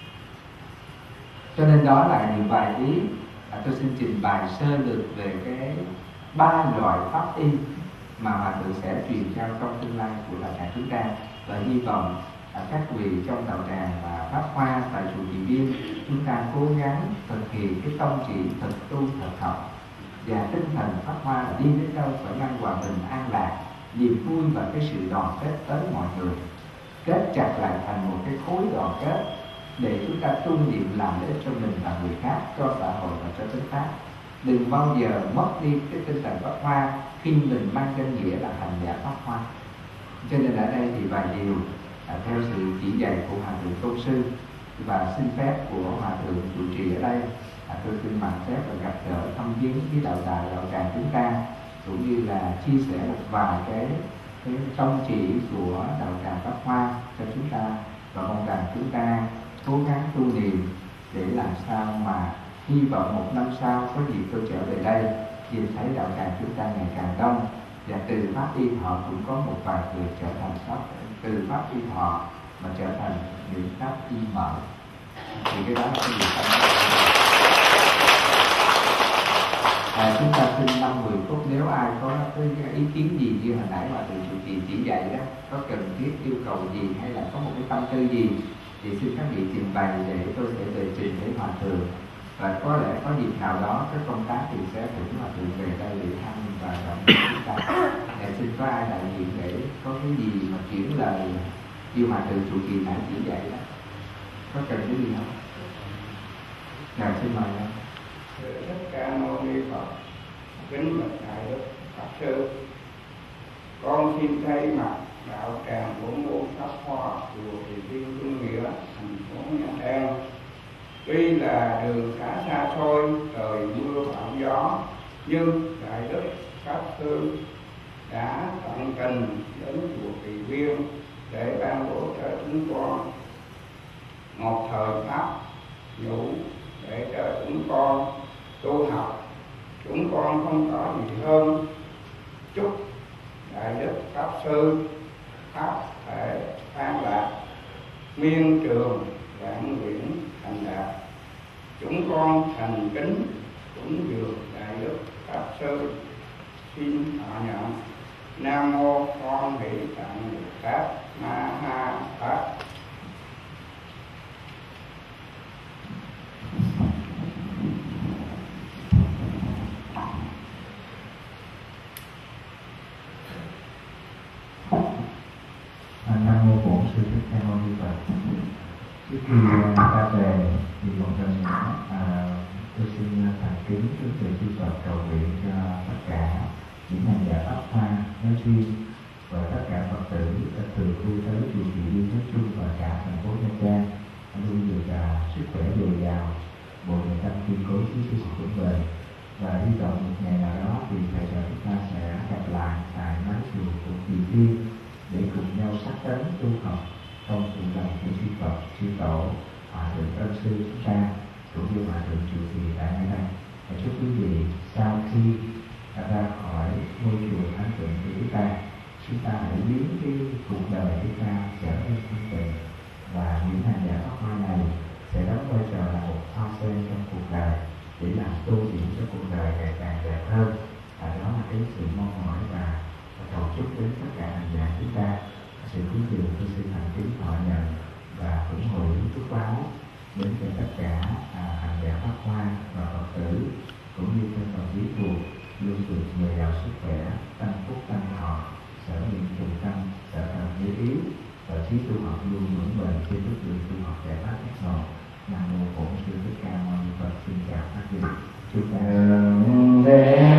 Cho nên đó là những vài ý à, tôi xin trình bày sơ lược về cái ba loại pháp y mà Hòa thượng sẽ truyền trao trong tương lai của đạo tràng chúng ta. Và hy vọng à, các vị trong đạo tràng và Pháp Hoa tại chùa Trì Viên chúng ta cố gắng thực hiện cái tông chỉ thực tu thực học, và tinh thần Pháp Hoa là đi đến đâu phải mang hòa bình an lạc, niềm vui và cái sự đoàn kết tới mọi người, kết chặt lại thành một cái khối đoàn kết để chúng ta tu niệm làm lợi ích cho mình và người khác, cho xã hội và cho chính pháp. Đừng bao giờ mất đi cái tinh thần Pháp Hoa khi mình mang danh nghĩa là hành giả Pháp Hoa. Cho nên ở đây thì vài điều à, theo sự chỉ dạy của Hòa thượng Tôn Sư và xin phép của Hòa thượng trụ trì ở đây, à, tôi xin mạn phép và gặp gỡ thăm viếng với đạo tràng đạo tràng chúng ta, cũng như là chia sẻ một vài cái cái tông chỉ của đạo tràng Pháp Hoa cho chúng ta, và mong rằng chúng ta cố gắng tu niệm để làm sao mà hy vọng một năm sau có dịp tôi trở về đây nhìn thấy đạo tràng chúng ta ngày càng đông, và từ pháp y thọ cũng có một vài người trở thành pháp, từ pháp y thọ mà trở thành những pháp y mở. Thì cái đó là cái gì không? À, chúng ta xin năm mười phút, nếu ai có cái ý kiến gì như hồi nãy mà từ chủ trì chỉ dạy đó, có cần thiết yêu cầu gì hay là có một cái tâm tư gì thì xin các vị trình bày để tôi sẽ đề trình với Hòa thượng. Và có lẽ có dịp nào đó cái công tác thì sẽ thỉnh Hòa thượng về đây để thăm và động viên chúng ta. Để xin có ai đại diện để có cái gì mà chuyển lời như Hòa thượng chủ trì nãy chỉ dạy đó, có cần cái gì không? Nào xin mời em. Tất cả mâu ni Phật, kính bạch đại đức Pháp sư, con xin thay mặt đạo tràng bốn môn Pháp Hoa chùa Trì Viên Trung Nghĩa, thành phố Nha Trang. Tuy là đường khá xa xôi, trời mưa bão gió, nhưng đại đức Pháp sư đã tận tình đến chùa Trì Viên để ban bố cho chúng con. một thời pháp nhũ để cho chúng con tu học. Chúng con không có gì hơn chúc đại đức pháp sư pháp thể an lạc, miên trường vạn viễn thành đạt. Chúng con thành kính cúng dường đại đức pháp sư, xin thọ nhận. Nam mô Con Hỷ Tạng Bồ Tát Ma Ha Tát. Nam mô Bổn Sư Thích Ca Mâu Ni Phật. Trước khi ra về thì một lần nữa à, tôi xin thành kính trước thầy chư Phật cầu nguyện cho tất cả những hành giả pháp hoa nói riêng và tất cả Phật tử từ khu tới chùa Kỳ Liên nói chung và cả thành phố Nha Trang luôn được à, sức khỏe dồi dào, bộ nội tâm kiên cố dưới sự vững bền, và hy vọng một ngày nào đó thì thầy trò chúng ta sẽ gặp lại tại mái chùa của Kỳ Liên để cùng nhau sát tấn tu học trong cùng lòng của chư Phật, chư Tổ, Hòa thượng Ân Sư chúng ta cũng như Hòa thượng trụ trì tại nơi đây. Và chúc quý vị sau khi ra khỏi ngôi chùa thánh tịnh của chúng ta, chúng ta hãy biến cái cuộc đời chúng ta trở nên thanh tịnh, và những hành giả pháp hoa này sẽ đóng vai trò là một hoa sen trong cuộc đời để làm tô điểm cho cuộc đời ngày càng đẹp hơn. Và đó là cái sự mong mỏi và cầu chúc đến tất cả hành giả chúng ta. Sự cúng dường tôi xin thành kính thọ nhận và ủng hộ những phước báo đến cho tất cả à, hành giả pháp hoa và Phật tử cũng như thân phận quý thuộc luôn được người giàu sức khỏe, tăng phúc tăng thọ, sở những trùng tâm, sở thần như yếu, và trí tu học luôn vững bền trên bước đường tu học giải thoát giác ngộ. Nam mô Bổn Sư Thích Ca Mâu Ni Phật. Xin chào các vị. Chúng ta